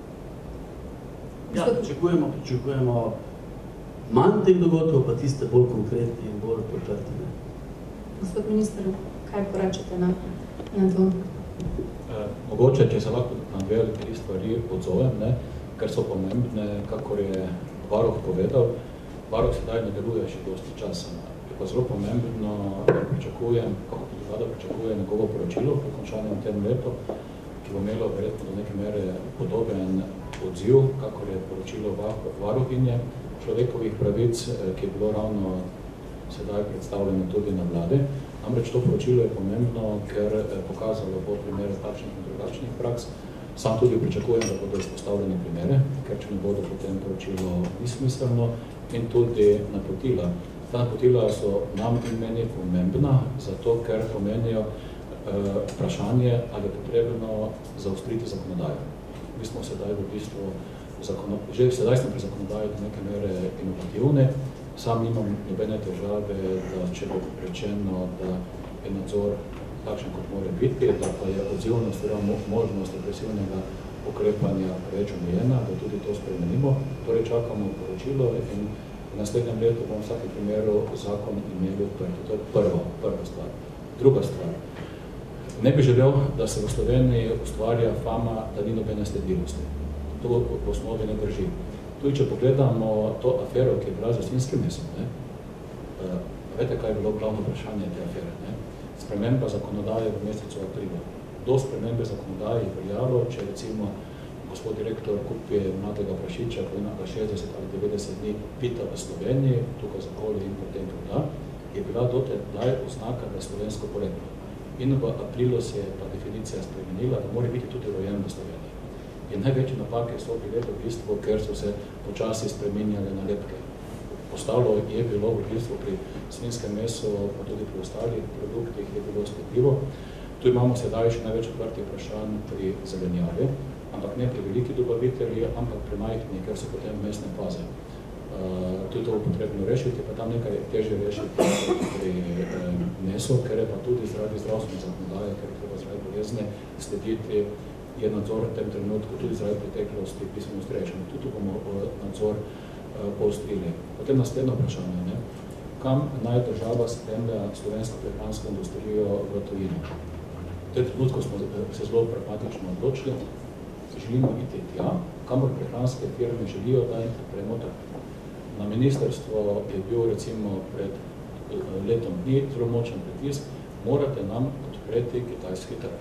S4: Ja, pričakujemo manj teh dogodkov, pa tiste bolj konkretni in bolj potrti.
S1: Gospod minister, kaj porečete na to?
S2: Mogoče, če se lahko na dve ali tri stvari odzovem, ker so pomembne, kakor je Varuh povedal. Varuh sedaj ne deluje še dosti časa. Je pa zelo pomembno, pričakujem, kako tudi vlada pričakuje njegovo poročilo po končanju tem letu, ki bo imelo verjetno do neke mere podoben odziv, kakor je poročilo Varuhinje človekovih pravic, ki je bilo ravno sedaj predstavljeno tudi na vladi. Namreč to poročilo je pomembno, ker pokazalo bo primere takšnih in drugačnih praks. Sam tudi pričakujem, da bodo izpostavljene primere, ker če ne bodo potem poročilo nesmiselno, in tudi napotila. Ta napotila so nam in meni pomembna, zato ker pomenijo vprašanje, ali je potrebno zaostriti zakonodajo. Mi smo sedaj v bistvu, že sedaj smo pri zakonodaji do neke mere inovativne. Sam imam nobene težave, da če bo rečeno, da je nadzor takšen, kot mora biti, da pa je odzivnost, možnost represivnega ukrepanja preveč omejena, da tudi to spremenimo. Torej čakamo poročilo in v naslednjem letu bomo v vsakem primeru zakon imeli odprti. To je prva stvar. Druga stvar. Ne bi želel, da se v Sloveniji ustvarja fama, da ni nobene sledljivosti. To v osnovi ne drži. Tudi, če pogledamo to afero, ki je bila za svinjskim mesom, veste, kaj je bilo glavno vprašanje te afere, sprememba zakonodaje v mesecu aprilu. Do spremembe zakonodaje je veljalo, če recimo gospod direktor kupi mladega prašiča, ko ima 60 ali 90 dni pita v Sloveniji, tukaj zakoli in potem proda, je bila dotedaj oznaka, da je slovensko poreklo. In v aprilu se je ta definicija spremenila, da mora biti tudi rojen v Sloveniji. In največje napake so bile v bistvu, ker so se počasi spreminjale nalepke. Postalo je bilo v bistvu pri svinjskem mesu, pa tudi pri ostalih produktih je bilo sledljivo. Tu imamo sedaj še največ odprtih vprašanj pri zelenjavi, ampak ne pri veliki dobavitelji, ampak pri majhni, ker so potem mestne faze. Tudi to bo potrebno rešiti, pa tam nekaj težje rešiti pri mesu, ker je pa tudi zaradi zdravstvene zakonodaje, ker je treba zaradi bolezni slediti, je nadzor v tem trenutku tudi zaradi preteklosti pisano ustrešen. Tudi bomo nadzor poostrili. Potem naslednje vprašanje. Kam naj država spremlja slovensko prehransko industrijo v tujini? V tem trenutku smo se zelo pragmatično odločili, želimo iti tja, kamor prehranske firme želijo, da jim odpremo trg. Na ministrstvo je bil recimo pred letom dni zelo močen pritisk, morate nam odpreti kitajski trg.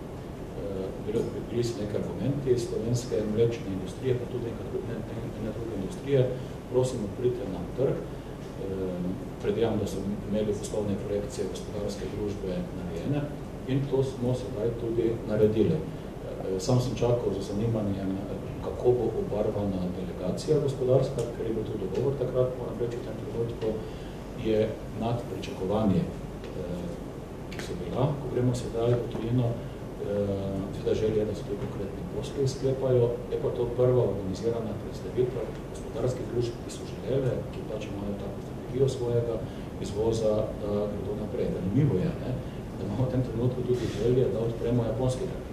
S2: Bili so nekaj argumenti slovenske mlečne industrije, pa tudi neke druge industrije, prosim, odprite nam trg. Predvidevam, da so imeli poslovne projekcije gospodarske družbe narejene in to smo sedaj tudi naredili. Sam sem čakal za zanimanjem, kako bo obarvana delegacija gospodarska, ker je bil tudi dogovor takrat, moram reči, v tem trenutku je nad pričakovanje, ki so bila, ko gremo sedaj v tujino, seveda želje, da se tudi konkretni posli sklepajo, je pa to prva organizirana predstavitev gospodarskih družb, ki so želele, ki pač imajo tako strategijo svojega izvoza, da gredo naprej. Zanimivo je, da imamo v tem trenutku tudi želje, da odpremo japonski trg.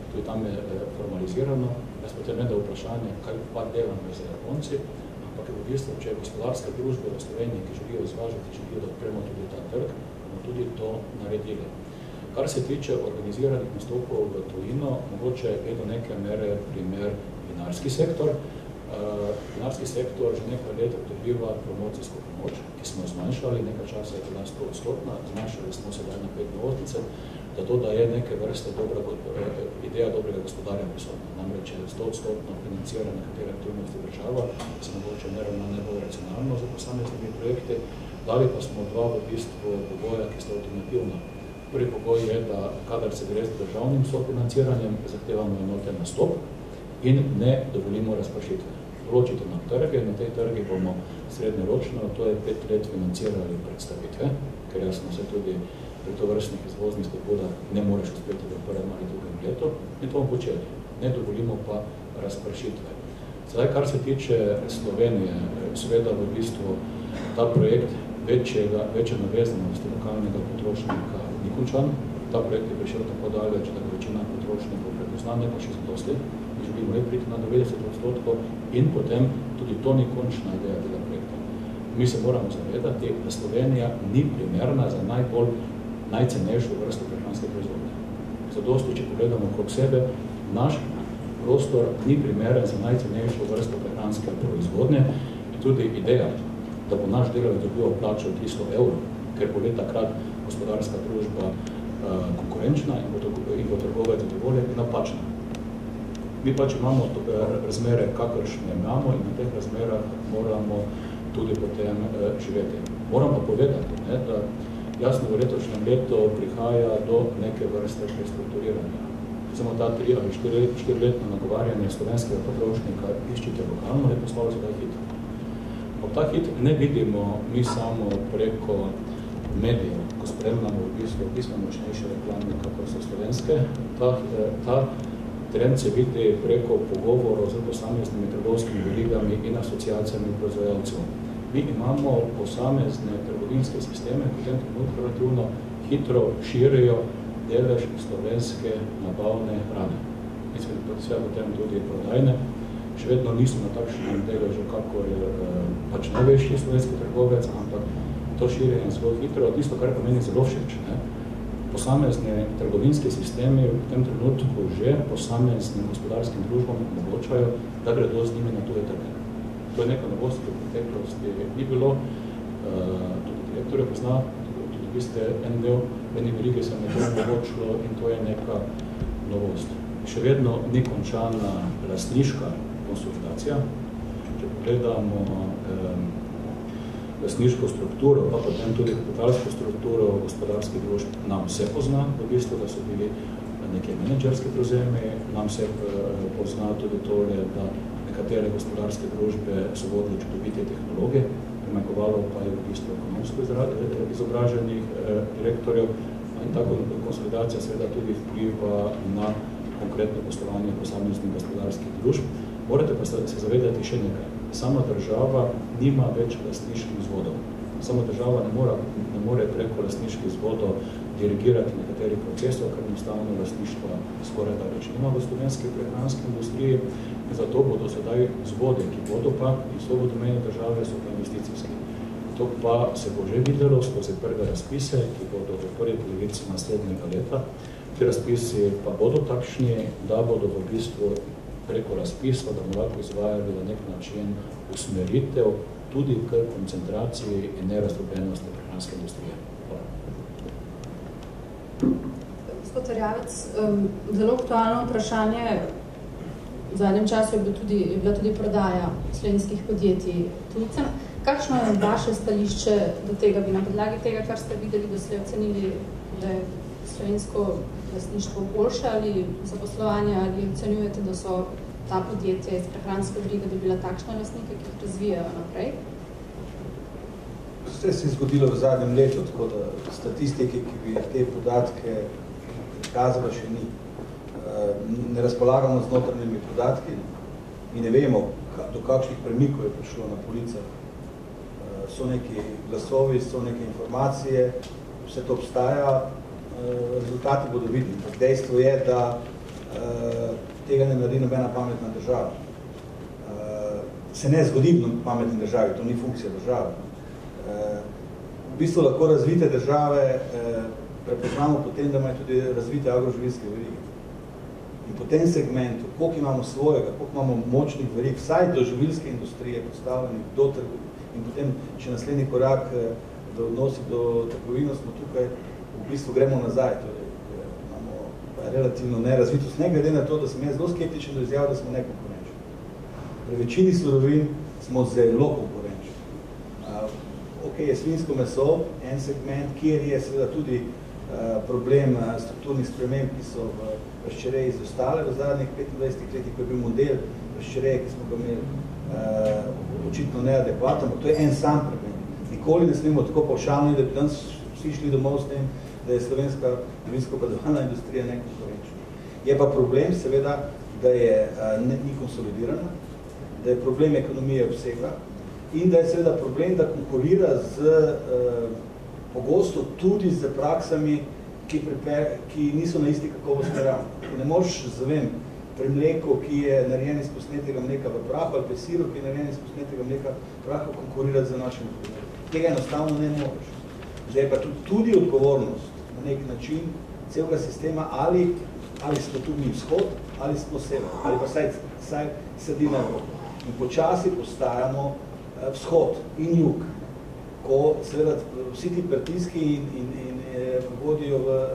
S2: tudi tam je formalizirano. Jaz potem ne da vprašanje, kaj pa delamo z Japonci, ampak v bistvu, če gospodarske družbe v Sloveniji, ki želijo izvažati, želijo, da odpremo tudi ta trg, bomo tudi to naredili. Kar se tiče organiziranih nastopov v tujino, mogoče je do neke mere primer vinarski sektor. Vinarski sektor že nekaj let dobiva promocijsko pomoč, ki smo zmanjšali, nekaj časa je bila 100%, zmanjšali smo sedaj na 85%, zato da je neke vrste ideja dobrega gospodarja prisotna. Namreč je 100% financira nekatere aktivnosti država, ki se mogoče ne ravna najbolj racionalno za posameznimi projekti, dali pa smo dva v bistvu pogoja, ki sta alternativna. Prvi pogoj je, da kadar se gre z državnim sofinanciranjem, zahtevamo enoten nastop in ne dovolimo razpršitve. Določite nam trge, na tej trgi bomo srednjeročno, to je 5 let financirali predstavitve, ker jasno se tudi pri tovrstnih izvoznih spodbudah ne moreš uspeti v prvem ali drugem letu in to bomo počeli. Ne dovolimo pa razpršitve. Zdaj, kar se tiče Slovenije, seveda v bistvu ta projekt večje navezanosti lokalnega potrošnika ni končan. Ta projekt je prišel tako daleč, da večina potrošnikov prepoznane pa še zadosti. Mi želimo le priti na 90% in potem tudi to ni končna ideja tega projekta. Mi se moramo zavedati, da Slovenija ni primerna za najcenejšo vrsto prehranske proizvodnje. Zadosti, če pogledamo okrog sebe, naš prostor ni primeren za najcenejšo vrsto prehranske proizvodnje in tudi ideja, da bo naš delavec dobil plačo 300 €, ker bo le takrat gospodarska družba konkurenčna in bo trgovec zadovoljen, je napačna. Mi pač imamo razmere, kakršne imamo in na teh razmerah moramo tudi potem živeti. Moram pa povedati, da jasno v letošnjem letu prihaja do neke vrste prestrukturiranja. Samo ta 3 ali 4-letno nagovarjanje slovenskega potrošnika iščite lokalno, je poslalo se ta hit. Ob ta hit ne vidimo mi samo preko medijev, ko spremljamo v bistvu pismo močnejše reklame, kako so slovenske. Ta trend se vidi preko pogovorov z posameznimi trgovskimi verigami in asociacijami proizvajalcev. Mi imamo posamezne trgovinske sisteme, ki v tem trenutku relativno hitro širijo delež slovenske nabavne hrane. Mislim, da vse potem tudi prodajne. Še vedno niso na takšnem deležu, kakor je pač največji slovenski trgovec, ampak to širjenje zelo hitro. Tisto, kar pomeni zelo všeč. Posamezni trgovinski sistemi v tem trenutku že posameznim gospodarskim družbam omogočajo, da gredo z njimi na tuje trge. To je neka novost, ki v preteklosti ni bilo, tudi direktorje pozna, tudi vi ste en del, eni verige se ne bo omogočilo in to je neka novost. Še vedno ni končana lastniška konsolidacija. Če pogledamo lastniško strukturo, pa potem tudi kapitalsko strukturo gospodarskih družb, nam se pozna, v bistvu, da so bili neke menedžerske prevzemi, nam se pozna tudi tole, da nekatere gospodarske družbe so vodili čudovite tehnologije, primanjkovalo pa je v bistvu ekonomsko izobraženih direktorjev in tako konsolidacija seveda tudi vpliva na konkretno poslovanje posameznih gospodarskih družb. Morate pa se zavedati še nekaj. Sama država nima več lastniških vzvodov. Sama država ne more preko lastniških vzvodov dirigirati nekaterih procesov, ker enostavno lastništva skoraj da več nima v slovenski prehranski industriji. In zato bodo sedaj vzvode, ki bodo pa in so v domeni države, so pa investicijski. To pa se bo že videlo skozi prve razpise, ki bodo v prvi polovici naslednjega leta. Ti razpisi pa bodo takšni, da bodo v bistvu preko razpisov, da bomo lahko izvajali na nek način usmeritev tudi k koncentraciji in nerazdrobljenosti prehranske industrije. Hvala.
S1: Gospod Erjavec, zelo aktualno vprašanje. V zadnjem času je bila tudi prodaja slovenskih podjetij tujcem. Kakšno je vaše stališče do tega? Bi na podlagi tega, kar ste videli, doslej ocenili, da je slovensko lastništvo boljše ali zaposlovanje, ali ocenjujete, da so ta podjetja iz prehranske verige dobila takšne lastnike, ki jih razvijajo naprej?
S3: Vse se je zgodilo v zadnjem letu, tako da statistike, ki bi te podatke prikazala, še ni. Ne razpolagamo z notranjimi podatki, mi ne vemo, do kakšnih premikov je prišlo na policah. So neki glasovi, so neke informacije, vse to obstaja, rezultati bodo vidni. Dejstvo je, da tega ne naredi nobena pametna država. Se ne zgodi v pametni državi, to ni funkcija države. V bistvu lahko razvite države prepoznamo potem, da imajo tudi razvite agroživilske verige. In po tem segmentu, koliko imamo svojega, koliko imamo močnih verig, vsaj do živilske industrije postavljenih, do trgovine, in potem še naslednji korak v odnosi do trgovino smo tukaj, v bistvu gremo nazaj, torej imamo relativno nerazvitost, ne glede na to, da sem jaz zelo skeptičen do izjav, da smo nekonkurenčni. Pri večini surovin smo zelo konkurenčni. Ok, je svinjsko meso, en segment, kjer je seveda tudi problem strukturnih sprememb, ki so v razčereji izostale v zadnjih 25 letih, ko je bil model razčereje, ki smo ga imeli očitno neadekvatno, ampak to je en sam problem. Nikoli ne smemo tako pavšalno, da bi danes vsi šli domov s tem, da je slovenska vinsko-predelovalna industrija nekonkurenčna. Je pa problem seveda, da je ni konsolidirana, da je problem ekonomije obsega in da je seveda problem, da konkurira z pogosto tudi z praksami, ki niso na isti kakovostni ravni. Ne moreš, zavem, pri mleku, ki je narejen iz posnetega mleka v prahu, ali pri siru, ki je narejen iz posnetega mleka v prahu, konkurirati za našim primerom. Tega enostavno ne moreš. Zdaj pa tudi odgovornost na nek način celega sistema, ali smo tu mi vzhod, ali smo sever, ali pa saj sedi na Evropo. In počasi postajamo vzhod in jug, ko seveda vsi ti pritiski in vodijo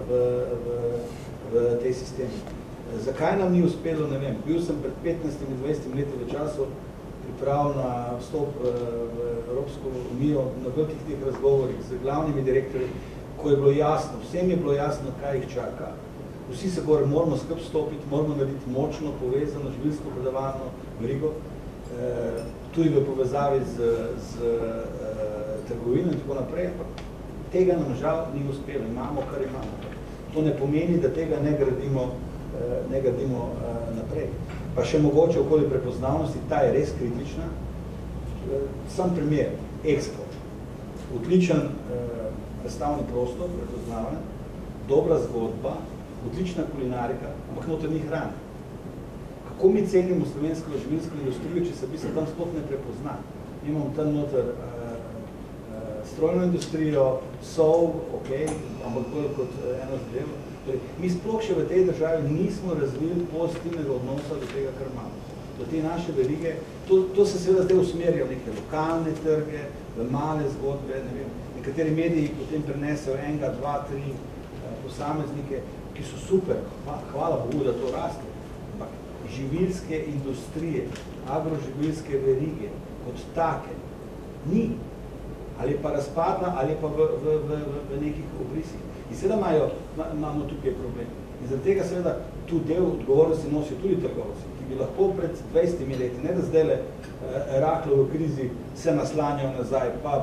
S3: v tej sistemi. Zakaj nam ni uspelo, ne vem. Bil sem pred 15-20 leti v času priprav na vstop v Evropsko unijo na velikih teh razgovorih z glavnimi direktorji, ko je bilo jasno, vsem je bilo jasno, kaj jih čaka. Vsi se govorili, moramo skrb stopiti, moramo narediti močno povezano živilsko predelovalno verigo, tudi v povezavi z trgovino in tako naprej, ampak tega nam žal ni uspelo, imamo, kar imamo. To ne pomeni, da tega ne gradimo naprej. Pa še mogoče okoli prepoznavnosti, ta je res kritična. Sam primer, Expo. Odličen razstavni prostor, prepoznaven, dobra zgodba, odlična kulinarika, ampak noter ni hrane. Kako mi cenimo slovensko živilsko industrijo, če se v bistvu tam sploh ne prepozna? Imamo tam noter strojno industrijo, sol, ok, ampak bolj kot eno zadevo. Torej, mi sploh še v tej državi nismo razvili pozitivnega odnosa do tega, kar imamo. Do te naše verige, to se seveda zdaj usmerja v neke lokalne trge, v male zgodbe, ne vem. Nekateri mediji potem prenesejo enega, dva, tri posameznike, ki so super, hvala Bogu, da to raste. Ampak živilske industrije, agroživilske verige, kot take, ni. Ali pa razpadla, ali pa v nekih obrisih. In seveda imamo tukaj problem. In zaradi tega seveda tu del odgovornosti nosijo tudi trgovci, ki bi lahko pred 20 leti, ne da zdajle rahlo v krizi se naslanjajo nazaj, pa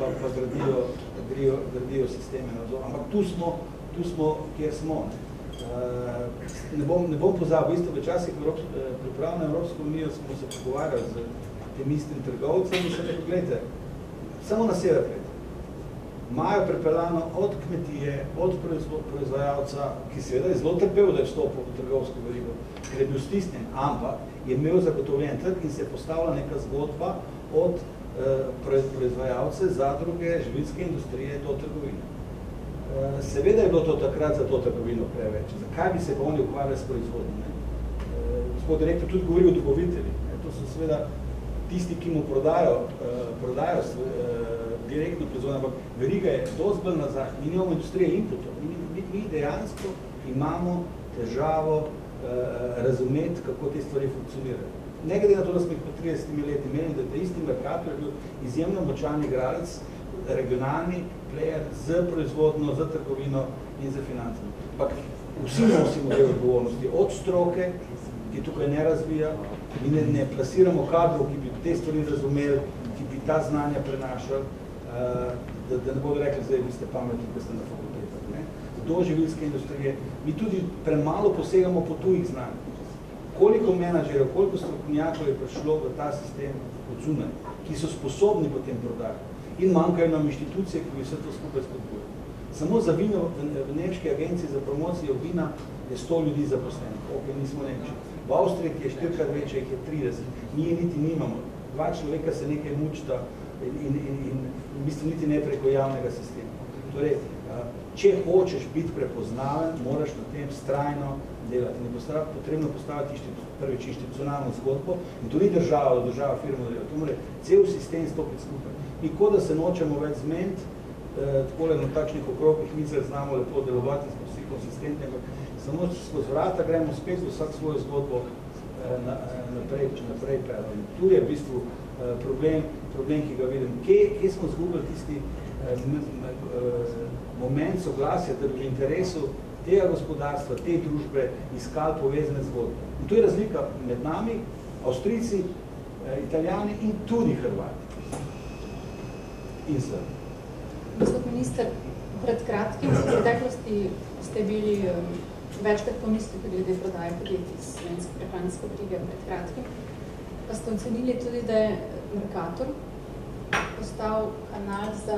S3: gradijo sisteme nadzor. Ampak tu smo, kjer smo. Ne bom pozabil, v bistvu v časih priprav na Evropsko unijo smo se pogovarjali z tem istim trgovcem in se nekaj, gledajte, samo na sever gledajte. Imajo prepeljano od kmetije, od proizvajalca, ki seveda je zelo trpel, da je vstopil v trgovsko verigo, ker je bil stisnjen, ampak je imel zagotovljen trg in se je postavila neka zgodba od proizvajalce, zadruge, živilske industrije do trgovine. Seveda je bilo to takrat za to trgovino preveč. Zakaj bi se pa oni ukvarjali s proizvodom? Gospod direktor tudi govori o dobavitelji. To so seveda tisti, ki mu prodajo direktno proizvodno, ampak veriga je dosti bolj nazaj. Mi nimamo industrije inputov. Mi dejansko imamo težavo razumeti, kako te stvari funkcionirajo. Ne glede na to, da smo jih po 30 leti imeli, da je isti Mercator je bil izjemno močan igralec, regionalni player z proizvodno, z trgovino in z financami. Ampak vsi nosimo del odgovornosti od stroke, ki tukaj ne razvija, mi ne plasiramo kadrov, ki bi te stvari razumeli, ki bi ta znanja prenašali, da ne bodo rekli, zdaj vi ste pametni, ko ste na fakultetah. Do živilske industrije. Mi tudi premalo posegamo po tujih znanj. Koliko menadžerjev, koliko strokovnjakov je prišlo v ta sistem od zunaj, ki so sposobni potem prodati. In manjkajo nam inštitucije, ki bi vse to skupaj spodbujali. Samo za vino v Nemški agenciji za promocijo vina je 100 ljudi zaposlenih, ok, nismo Nemčiji. V Avstriji, ki je 4-krat večja, jih je 30. Mi niti nimamo. 2 človeka se nekaj mučita in v bistvu niti ne preko javnega sistema. Torej, če hočeš biti prepoznaven, moraš na tem vztrajno delati. In je potrebno postaviti prvič institucionalno zgodbo in to ni država firma, to mora cel sistem stopiti skupaj. Nikoli, da se nočemo več zmeniti, takole na takšnih okrogih mizah znamo lepo delovati in smo vsi konsistentni, samo skozi vrata gremo spet vsak svojo zgodbo naprej pelati. Tu je v bistvu problem, ki ga vidim. Kje smo zgubili tisti moment soglasja, da bi v interesu tega gospodarstva, te družbe iskali povezane zgodbe. In tu je razlika med nami, Avstrijci, Italijani in tudi Hrvati. In Srbi.
S1: Gospod minister, pred kratkim, v preteklosti ste bili večkrat pomislili glede prodaje podjetij iz slovenske prehranske verige pred kratkim, pa ste ocenili tudi, da je Mercator postal kanal za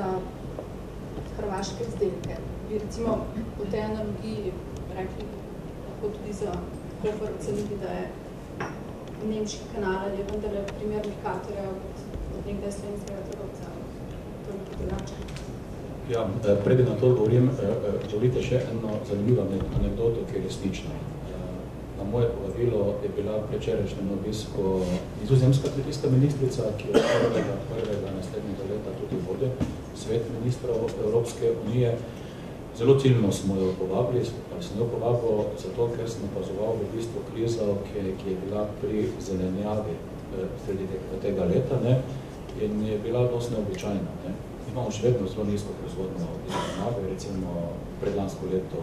S1: hrvaške izdelke. Bi recimo po tej analogiji rekli, lahko tudi za Koper ocenili, da je nemški kanal ali vendar primer Mercatorja od nekdaj slovenskega trgovca. To je drugače.
S2: Ja, preden na to govorim, želite še eno zanimivo anekdoto, ki je resnična. Na moje povabilo je bila prečerajšnja na obisku nizozemska kmetijska ministrica, ki je prvega naslednjega leta tudi vodi svet ministrov Evropske unije. Zelo ciljno smo jo povabili, ali sem jo povabil zato, ker sem opazoval v bistvu krizo, ki je bila pri zelenjavi sredi tega leta, ne, in je bila dosti neobičajna. Ne. Imamo še vedno zelo nizko proizvodno zelenjave, recimo predlansko leto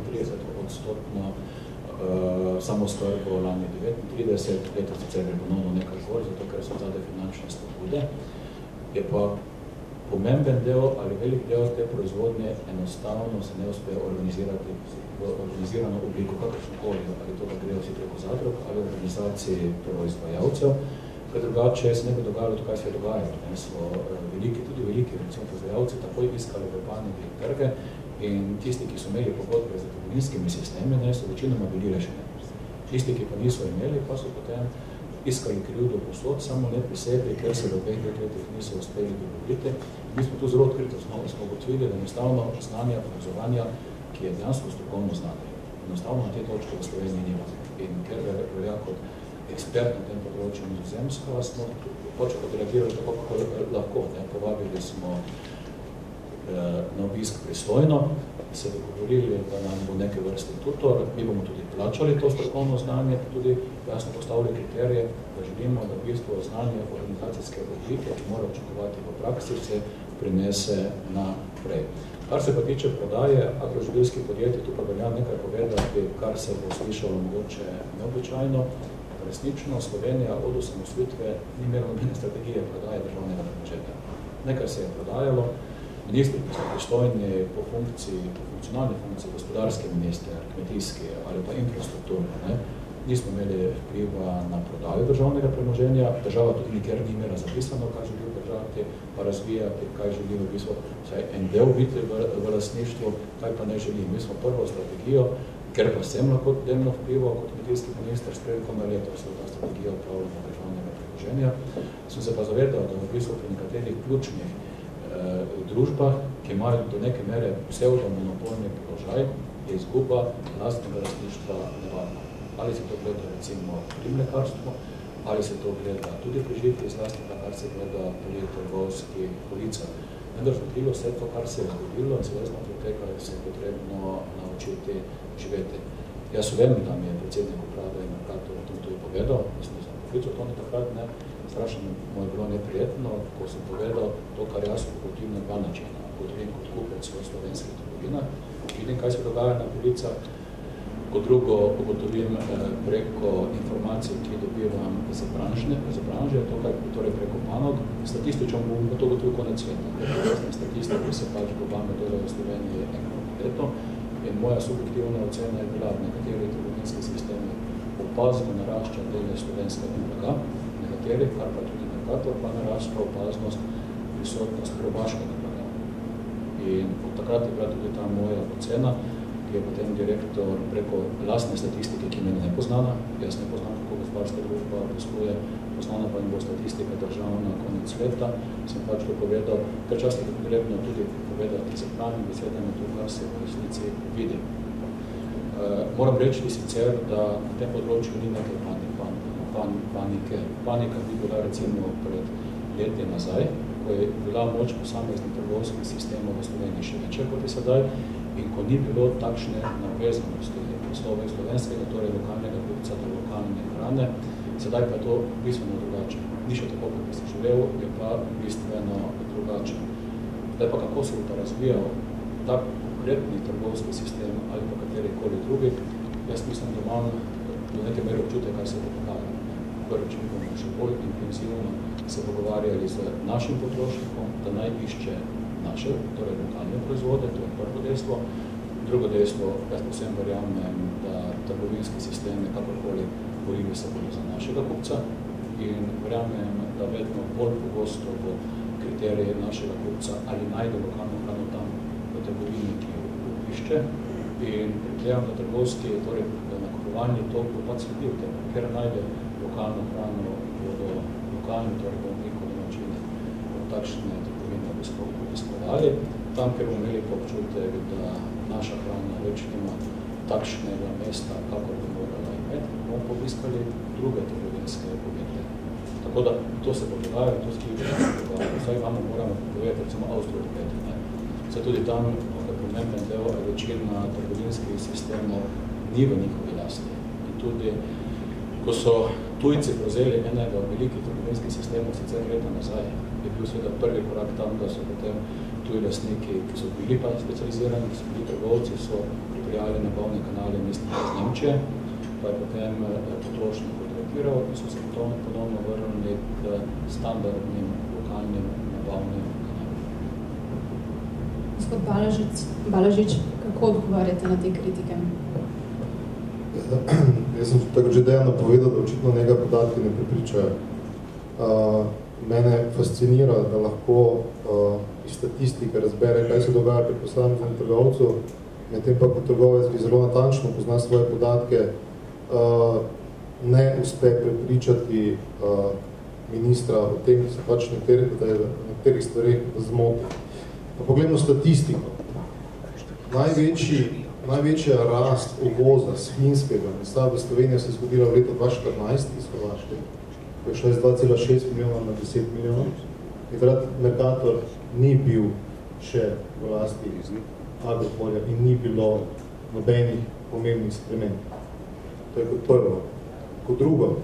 S2: 34%, samoskrbo lani 39%, leto sicer je ponovno nekaj gor, zato ker so zadaj finančne spodbude. Je pa pomemben del ali velik del te proizvodnje enostavno se ne uspe organizirati v organizirano obliko kakršnokoli, ali to, da grejo vsi preko zadrug ali organizaciji proizvajalcev, ker drugače se ne bi dogajalo to, kaj se je dogajalo. So tudi veliki recimo proizvajalci takoj iskali v paniki trge in tisti, ki so imeli pogodbe za trgovinskimi sistemi, so večinoma bili rešeni. Tisti, ki pa niso imeli, pa so potem iskali krivdo posod, samo ne pri sebi, ker se do 2 letih niso uspeli dogovoriti. Mi smo tu zelo odkrito smo ugotovili, da enostavno znanja povezovanja, ki je dejansko strokovno znanje, enostavno na te točke v Sloveniji nima. In ker velja kot ekspert na tem področju nizozemska, smo odreagirali tako, kako lahko. Povabili smo na obisk pristojno, se dogovorili, da nam bo neke vrste tutor, mi bomo tudi plačali to strokovno znanje, tudi jasno postavili kriterije, da želimo, da v bistvu znanje organizacijske oblike, ki mora očakovati v praksi, se prinese naprej. Kar se pa tiče prodaje agroživilskih podjetij, tu pa velja nekaj povedati, kar se bo slišalo mogoče neobičajno. Resnično, Slovenija od osamosvojitve ni imela nobene strategije prodaje državnega premoženja. Nekaj se je prodajalo, ministri, ki so pristojni po funkcionalni funkciji, gospodarski minister, kmetijski ali pa infrastrukturno, nismo imeli vpliva na prodajo državnega premoženja, država tudi nikjer ni imela zapisano, kaj želi držati, pa razvijati, kaj želi v bistvu vsaj en del biti v lastništvu, kaj pa ne želi. Mi smo prvo strategijo, ker pa sem lahko delno vplival kot kmetijski minister s prilikom na leto, se ta strategija upravljanja državnega premoženja. Sem se pa zavedal, da v bistvu pri nekaterih ključnih družbah, ki imajo do neke mere pseudomonopolni položaj, je izguba lastnega lastništva nevarna. Ali se to gleda recimo pri mlekarstvu, ali se to gleda tudi pri žitvi iz lastnega, kar se gleda pri trgovskih policah. Vendar zgodilo se to, kar se je zgodilo in seveda pri tega se je potrebno naučiti živeti. Jaz vem, da mi je predsednik uprave in Mercator o tem tudi povedal, mislim, da sem poklical to takrat, strašno mu je bilo neprijetno, ko sem povedal to, kar jaz ugotovim na 2 načina. Ugotovim kot kupec v slovenskih trgovinah, vidim, kaj se dogaja na policah, kot drugo ugotovim preko informacij, ki dobivam za branže, torej preko panog. Statistično bom to ugotovil konec sveta. Statistiki se pač globalno delajo v Sloveniji enkrat leto in moja subjektivna ocena je bila, da nekateri trgovinski sistemi opazno narašča dele slovenskega blaga, nekateri, kar pa tudi Mercator, pa narašča opaznost prisotnost hrvaškega blaga. In od takrat je bila tudi ta moja ocena, je potem direktor preko lastne statistike, ki meni nepoznana, jaz ne poznam, kako gospodarska družba posluje, poznana pa jim bo statistika državna konec leta, sem pač to povedal, ker časti je potrebno tudi povedati z pravimi besedami to, kar se v resnici vidi. Moram reči sicer, da na tem področju ni nekaj panike. Panika bi bila recimo pred leti nazaj, ko je bila moč posameznih trgovskih sistemov v Sloveniji še večja kot je sedaj in ko ni bilo takšne navezanosti slovenskega, torej lokalnega kupca do lokalne hrane, sedaj pa je to bistveno drugače. Ni še tako, kot bi se želel, je pa bistveno drugače. Zdaj pa kako se bo ta razvijal tak konkretni trgovski sistem ali pa katerikoli drugi, jaz mislim, da imam do neke mere občutek, kaj se bo dogajalo. Prvič, mi bomo še bolj intenzivno se pogovarjali z našim potrošnikom, da naj išče naše, torej lokalne proizvode, to je prvo dejstvo. Drugo dejstvo, jaz posebno verjamem, da trgovinski sistemi kakorkoli borijo se bodo za našega kupca in verjamem, da vedno bolj pogosto bo kriterij našega kupca ali najde lokalno hrano tam v trgovini, ki jo išče. In predvidevam, da trgovski, torej nakupovalni tok bo pa sledil tega, ker najde lokalno hrano, bodo lokalni, torej bomo nikoli načine takšne trgovine obiskovali. Tam, ker bomo imeli občutek, da naša hrana več nima takšnega mesta, kako bi morala imeti, bomo obiskali druge trgovinske objekte. Tako da to se bo dogajalo, to se dogajalo. Zdaj vama moramo povedati, recimo Avstralija. Se tudi tam pomemben del večina trgovinskih sistemov ni v njihovi lasti. In tudi, ko so tujci prevzeli enega od velikih trgovinskih sistemov, sicer leta nazaj, je bil seveda prvi korak tam, da so potem tuji lastniki, ki so bili pa specializirani, ki so bili trgovci, so priprijali nabavne kanale mestne iz Nemčije, pa je potem potrošnik odreagiral in so se ponovno vrnili k standardnim lokalnim nabavnim kanalom.
S1: Gospod Balažič, kako odgovarjate na te kritike?
S6: Jaz sem tako že dejal napovedal, da očitno njega podatki ne prepričajo. Mene fascinira, da lahko iz statistike razbere, kaj se dogaja pri posameznem trgovcu, medtem pa kot trgovec, ki zelo natančno pozna svoje podatke, ne uspe prepričati ministra o tem, da se pač nekaterih stvarih zmoti. Pa poglejmo statistiko. Največja rast uvoza svinjskega mesa v Sloveniji se je zgodila v letu 2014 iz Hrvaške, ko je šla iz 2,6 milijona na 10 milijonov. Takrat Mercator ni bil še v lasti Agrokorja in ni bilo nobenih pomembnih sprememb. To je kot prvo. Kot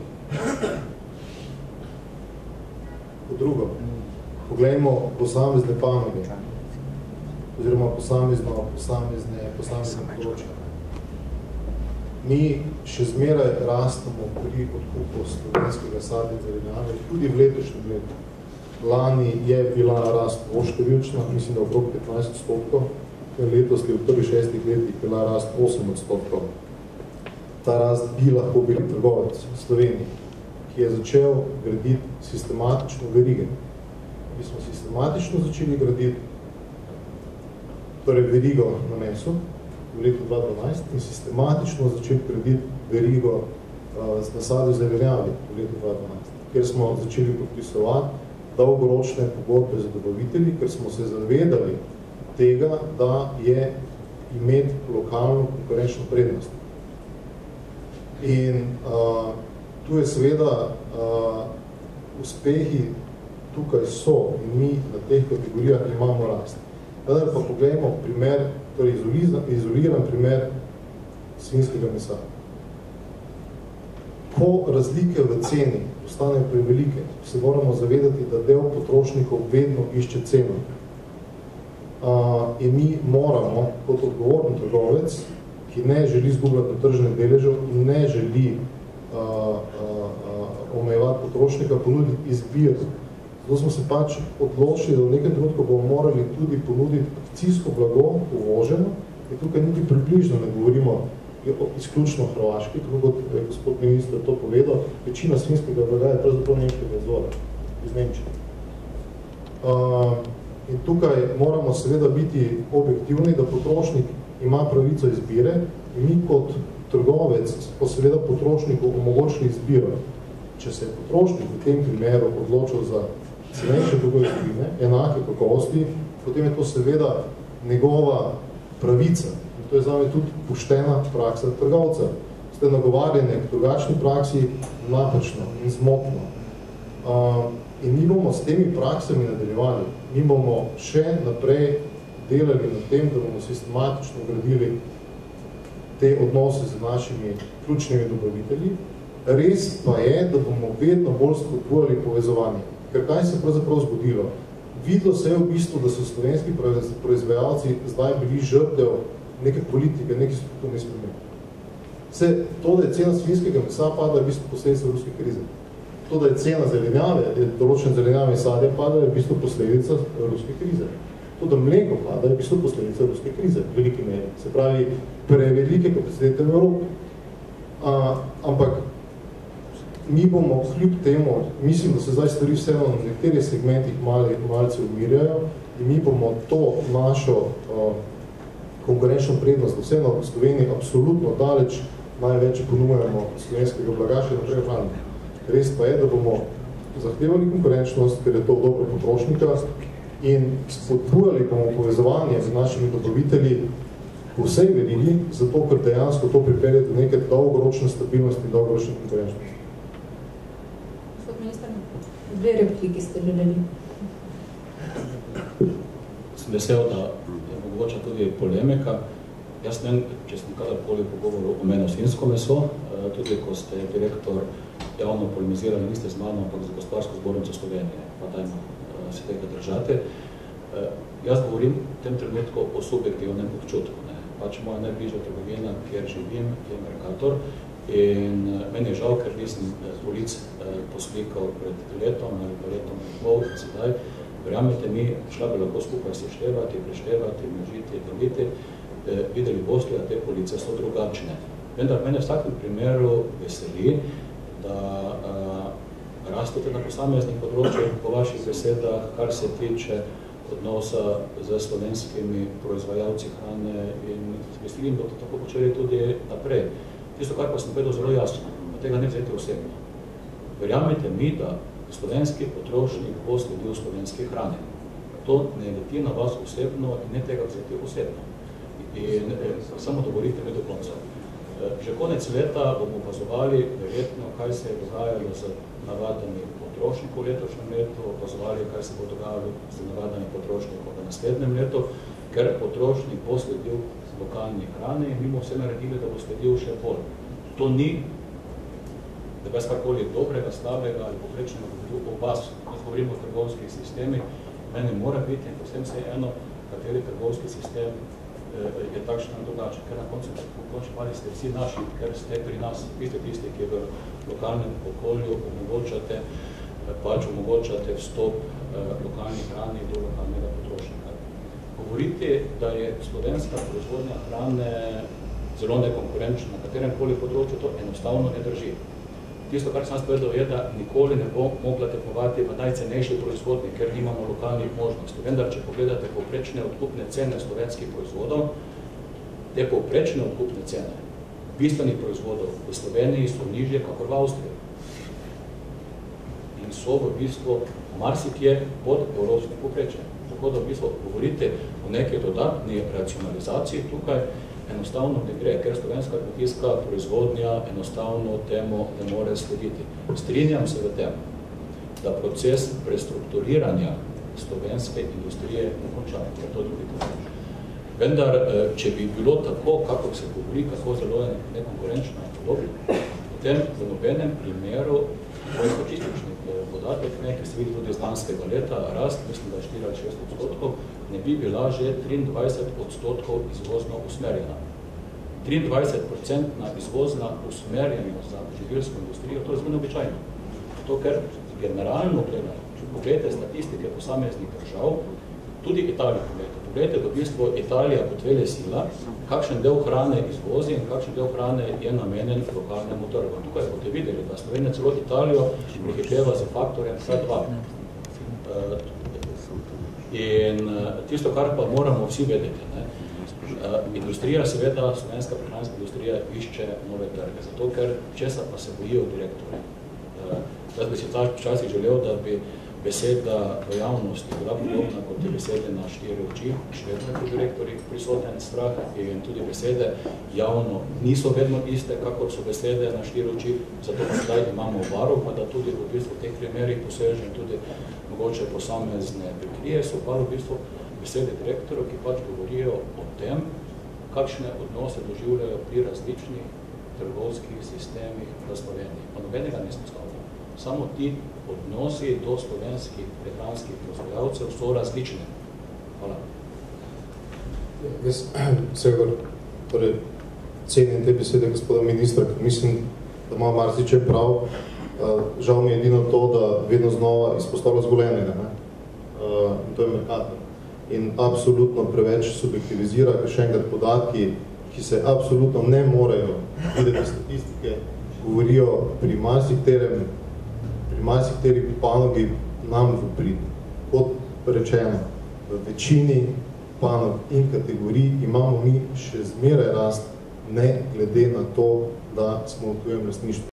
S6: drugo, poglejmo posamezne panoge oziroma posamezne področja. Mi še zmeraj rastemo pri odkupu slovenskega sadja in zelenjave, tudi v letošnjem letu. Lani je bila rast številčna, mislim, da okrog 15%, letos je v prvih 6 letih bila rast 8%. Ta rast bi lahko bili trgovec v Sloveniji, ki je začel graditi sistematično verige. Mi smo sistematično začeli graditi torej verigo na mesu v letu 2012 in sistematično začeli graditi verigo na sadju zelenjavi v letu 2012, kjer smo začeli podpisovati dolgoročne pogodbe z dobavitelji, ker smo se zavedali tega, da je imeti lokalno konkurenčno prednost. In tu je seveda uspehi tukaj so in mi na teh kategorijah imamo rast. Vendar pa pogledamo primer, torej izoliran primer svinjskega mesa. Ko razlike v ceni postanejo prevelike, se moramo zavedati, da del potrošnikov vedno išče ceno. In mi moramo, kot odgovoren trgovec, ki ne želi izgubljati na tržnih deležev in ne želi omejevati potrošnika, ponuditi izbir. Zato smo se pač odločili, da v nekem trenutku bomo morali tudi ponuditi akcijsko blago, uvoženo, in tukaj niti približno ne govorimo izključno hrvaški, tako kot je gospod minister to povedal, večina svinjskega blaga je pravzaprav nemškega izvora, iz Nemčije. In tukaj moramo seveda biti objektivni, da potrošnik ima pravico izbire in mi kot trgovec pa seveda potrošniku omogočili izbiro. Če se je potrošnik v tem primeru odločil za cenejše dobroviščine, enake kakovosti, potem je to seveda njegova pravica. In to je zame tudi poštena praksa trgovca. Ste nagovarjene k drugačni praksi napačno in zmotno. In mi bomo s temi praksami nadaljevali. Mi bomo še naprej delali na tem, da bomo sistematično gradili te odnose z našimi ključnimi dobavitelji. Res pa je, da bomo vedno bolj spodbujali povezovanje. Ker kaj se pravzaprav zgodilo? Videlo se je v bistvu, da so slovenski proizvajalci zdaj bili žrtev neke politike, neke strukturne spremembe. To, da je cena svinjskega mesa pada, je v bistvu posledica ruske krize. To, da je cena zelenjave, določen zelenjave in sadja pada, je v bistvu posledica ruske krize. To, da mleko pada, je v bistvu posledica ruske krize, v veliki meri. Se pravi, prevelike kapacitete v Evropi. Ampak mi bomo kljub temu, mislim, da se zdaj stvari vseeno na nekaterih segmentih malce umirjajo in mi bomo to našo konkurenčno prednost, da vseeno v Sloveniji absolutno daleč največ ponujemo slovenskega blaga še naprej ohraniti. Res pa je, da bomo zahtevali konkurenčnost, ker je to dobro potrošnika in spodbujali bomo povezovanje z našimi dobavitelji po vsej verigi, zato ker dejansko to pripelje do neke dolgoročne stabilnosti in dolgoročne konkurenčnosti.
S1: Gospod minister, 2 repliki ste želeli.
S2: Sem vesel, da je mogoče tudi polemika. Jaz ne, če sem kadarkoli pogovoril o meni svinjsko meso, tudi ko ste direktor javno polemizirali, niste z mano, ampak za Gospodarsko zbornico Slovenije, pa dajmo se tega držati. Jaz govorim v tem trenutku o subjektivnem občutku. Pač moja najbližja trgovina, kjer živim, je Mercator in meni je žal, ker nisem polic poslikal pred letom ali letom in pol, sedaj, verjamete mi, šla bi lahko skupaj seštevati, preštevati, množiti, deliti, videli boste, da te police so drugačne. Vendar mene v vsakem primeru veseli, da rastete na posameznih področjih po vaših besedah, kar se tiče odnosa z slovenskimi proizvajalci hrane in veselim, da tako počeli tudi naprej. Tisto, kar pa sem povedal zelo jasno, da tega ne vzeti osebno. Verjamete mi, da slovenski potrošnik bo sledil slovenski hrane. To ne leti na vas osebno in ne tega vzeti osebno. In samo dovolite me do konca. Že konec leta bomo opazovali verjetno, kaj se je dogajalo z navadami potrošnikov v letošnjem letu, opazovali, kaj se bo dogajalo z navadami potrošnikov v naslednjem letu, ker potrošnik bo sledil lokalni hrane in mi bomo vse naredili, da bo sledil še bolj. To ni, da bez karkoli dobrega, slabega ali poprečnega o vas, ko govorimo o trgovskih sistemih, meni mora biti in povsem se eno, kateri trgovski sistem je takšen in drugačen, ker na končni pali ste vsi naši, ker ste pri nas, vi ste tisti, ki v lokalnem okolju omogočate vstop lokalnih hrani do lokalnega potrošnika. Govorite, da je slovenska proizvodnja hrane zelo nekonkurenčna, na katerem koli področju to enostavno ne drži. Tisto, kar sem povedal, je, da nikoli ne bo mogla tekmovati v najcenejši proizvodnji, ker nimamo lokalnih možnosti. Vendar, če pogledate povprečne odkupne cene slovenskih proizvodov, te povprečne odkupne cene bistvenih proizvodov v Sloveniji so nižje kakor v Avstriji. In so v bistvu marsikje pod evropskim povprečjem. Tako da v bistvu govorite o nekaj dodatni racionalizaciji tukaj, enostavno ne gre, ker slovenska kmetijska proizvodnja enostavno temu ne more slediti. Strinjam se v tem, da proces prestrukturiranja slovenske industrije ne konča, ker to drugi konča. Vendar, če bi bilo tako, kako se govori, kako zelo je nekonkurenčno in podobno, potem v nobenem primeru statističnih podatek, ki se vidi tudi iz lanskega leta, rast, mislim, da je 4-6%, ne bi bila že 23% izvozno usmerjena. 23% izvozna usmerjenost za živilsko industrijo, to je zelo neobičajno. To, ker generalno gledano, če pogledate statistike posameznih držav, tudi Italija pogledajte, da v bistvu Italija kot vele sila, kakšen del hrane izvozi in kakšen del hrane je namenjen lokalnemu trgu. Tukaj boste videli, da Slovenija celo Italijo prehiteva z faktorjem vsaj 2. In tisto, kar pa moramo vsi vedeti, Industrija, seveda, slovenska prehranska industrija išče nove trge, zato ker česa pa se bojijo direktorji. Jaz bi si včasih želel, da bi beseda v javnosti bila podobna kot je besede na 4 oči, še vedno je direktorji prisoten strah in tudi besede javno niso vedno iste, kakor so besede na 4 oči, zato pa zdaj imamo varuha, da tudi v bistvu v teh primerih posežem tudi mogoče posamezne prikrije, so pa v bistvu besede direktorov, ki pač govorijo o tem, kakšne odnose doživljajo pri različnih trgovskih sistemih v Sloveniji. Pa nobenega ne spostavlja. Samo ti odnosi do slovenskih prehranskih proizvajalcev so različne. Hvala.
S6: Jaz vsekakor torej, cenim te besede gospoda ministra, ker mislim, da ima marsiče prav. Žal mi je edino to, da vedno znova izpostavlja zgolj enega. In to je Mercator. In absolutno preveč subjektivizira, ker še enkrat podatki, ki se absolutno ne morejo videti statistike, govorijo pri marsikateri panogi nam v prid. Kot rečeno, v večini panog in kategorij imamo mi še zmeraj rast, ne glede na to, da smo v tujem lastništvu.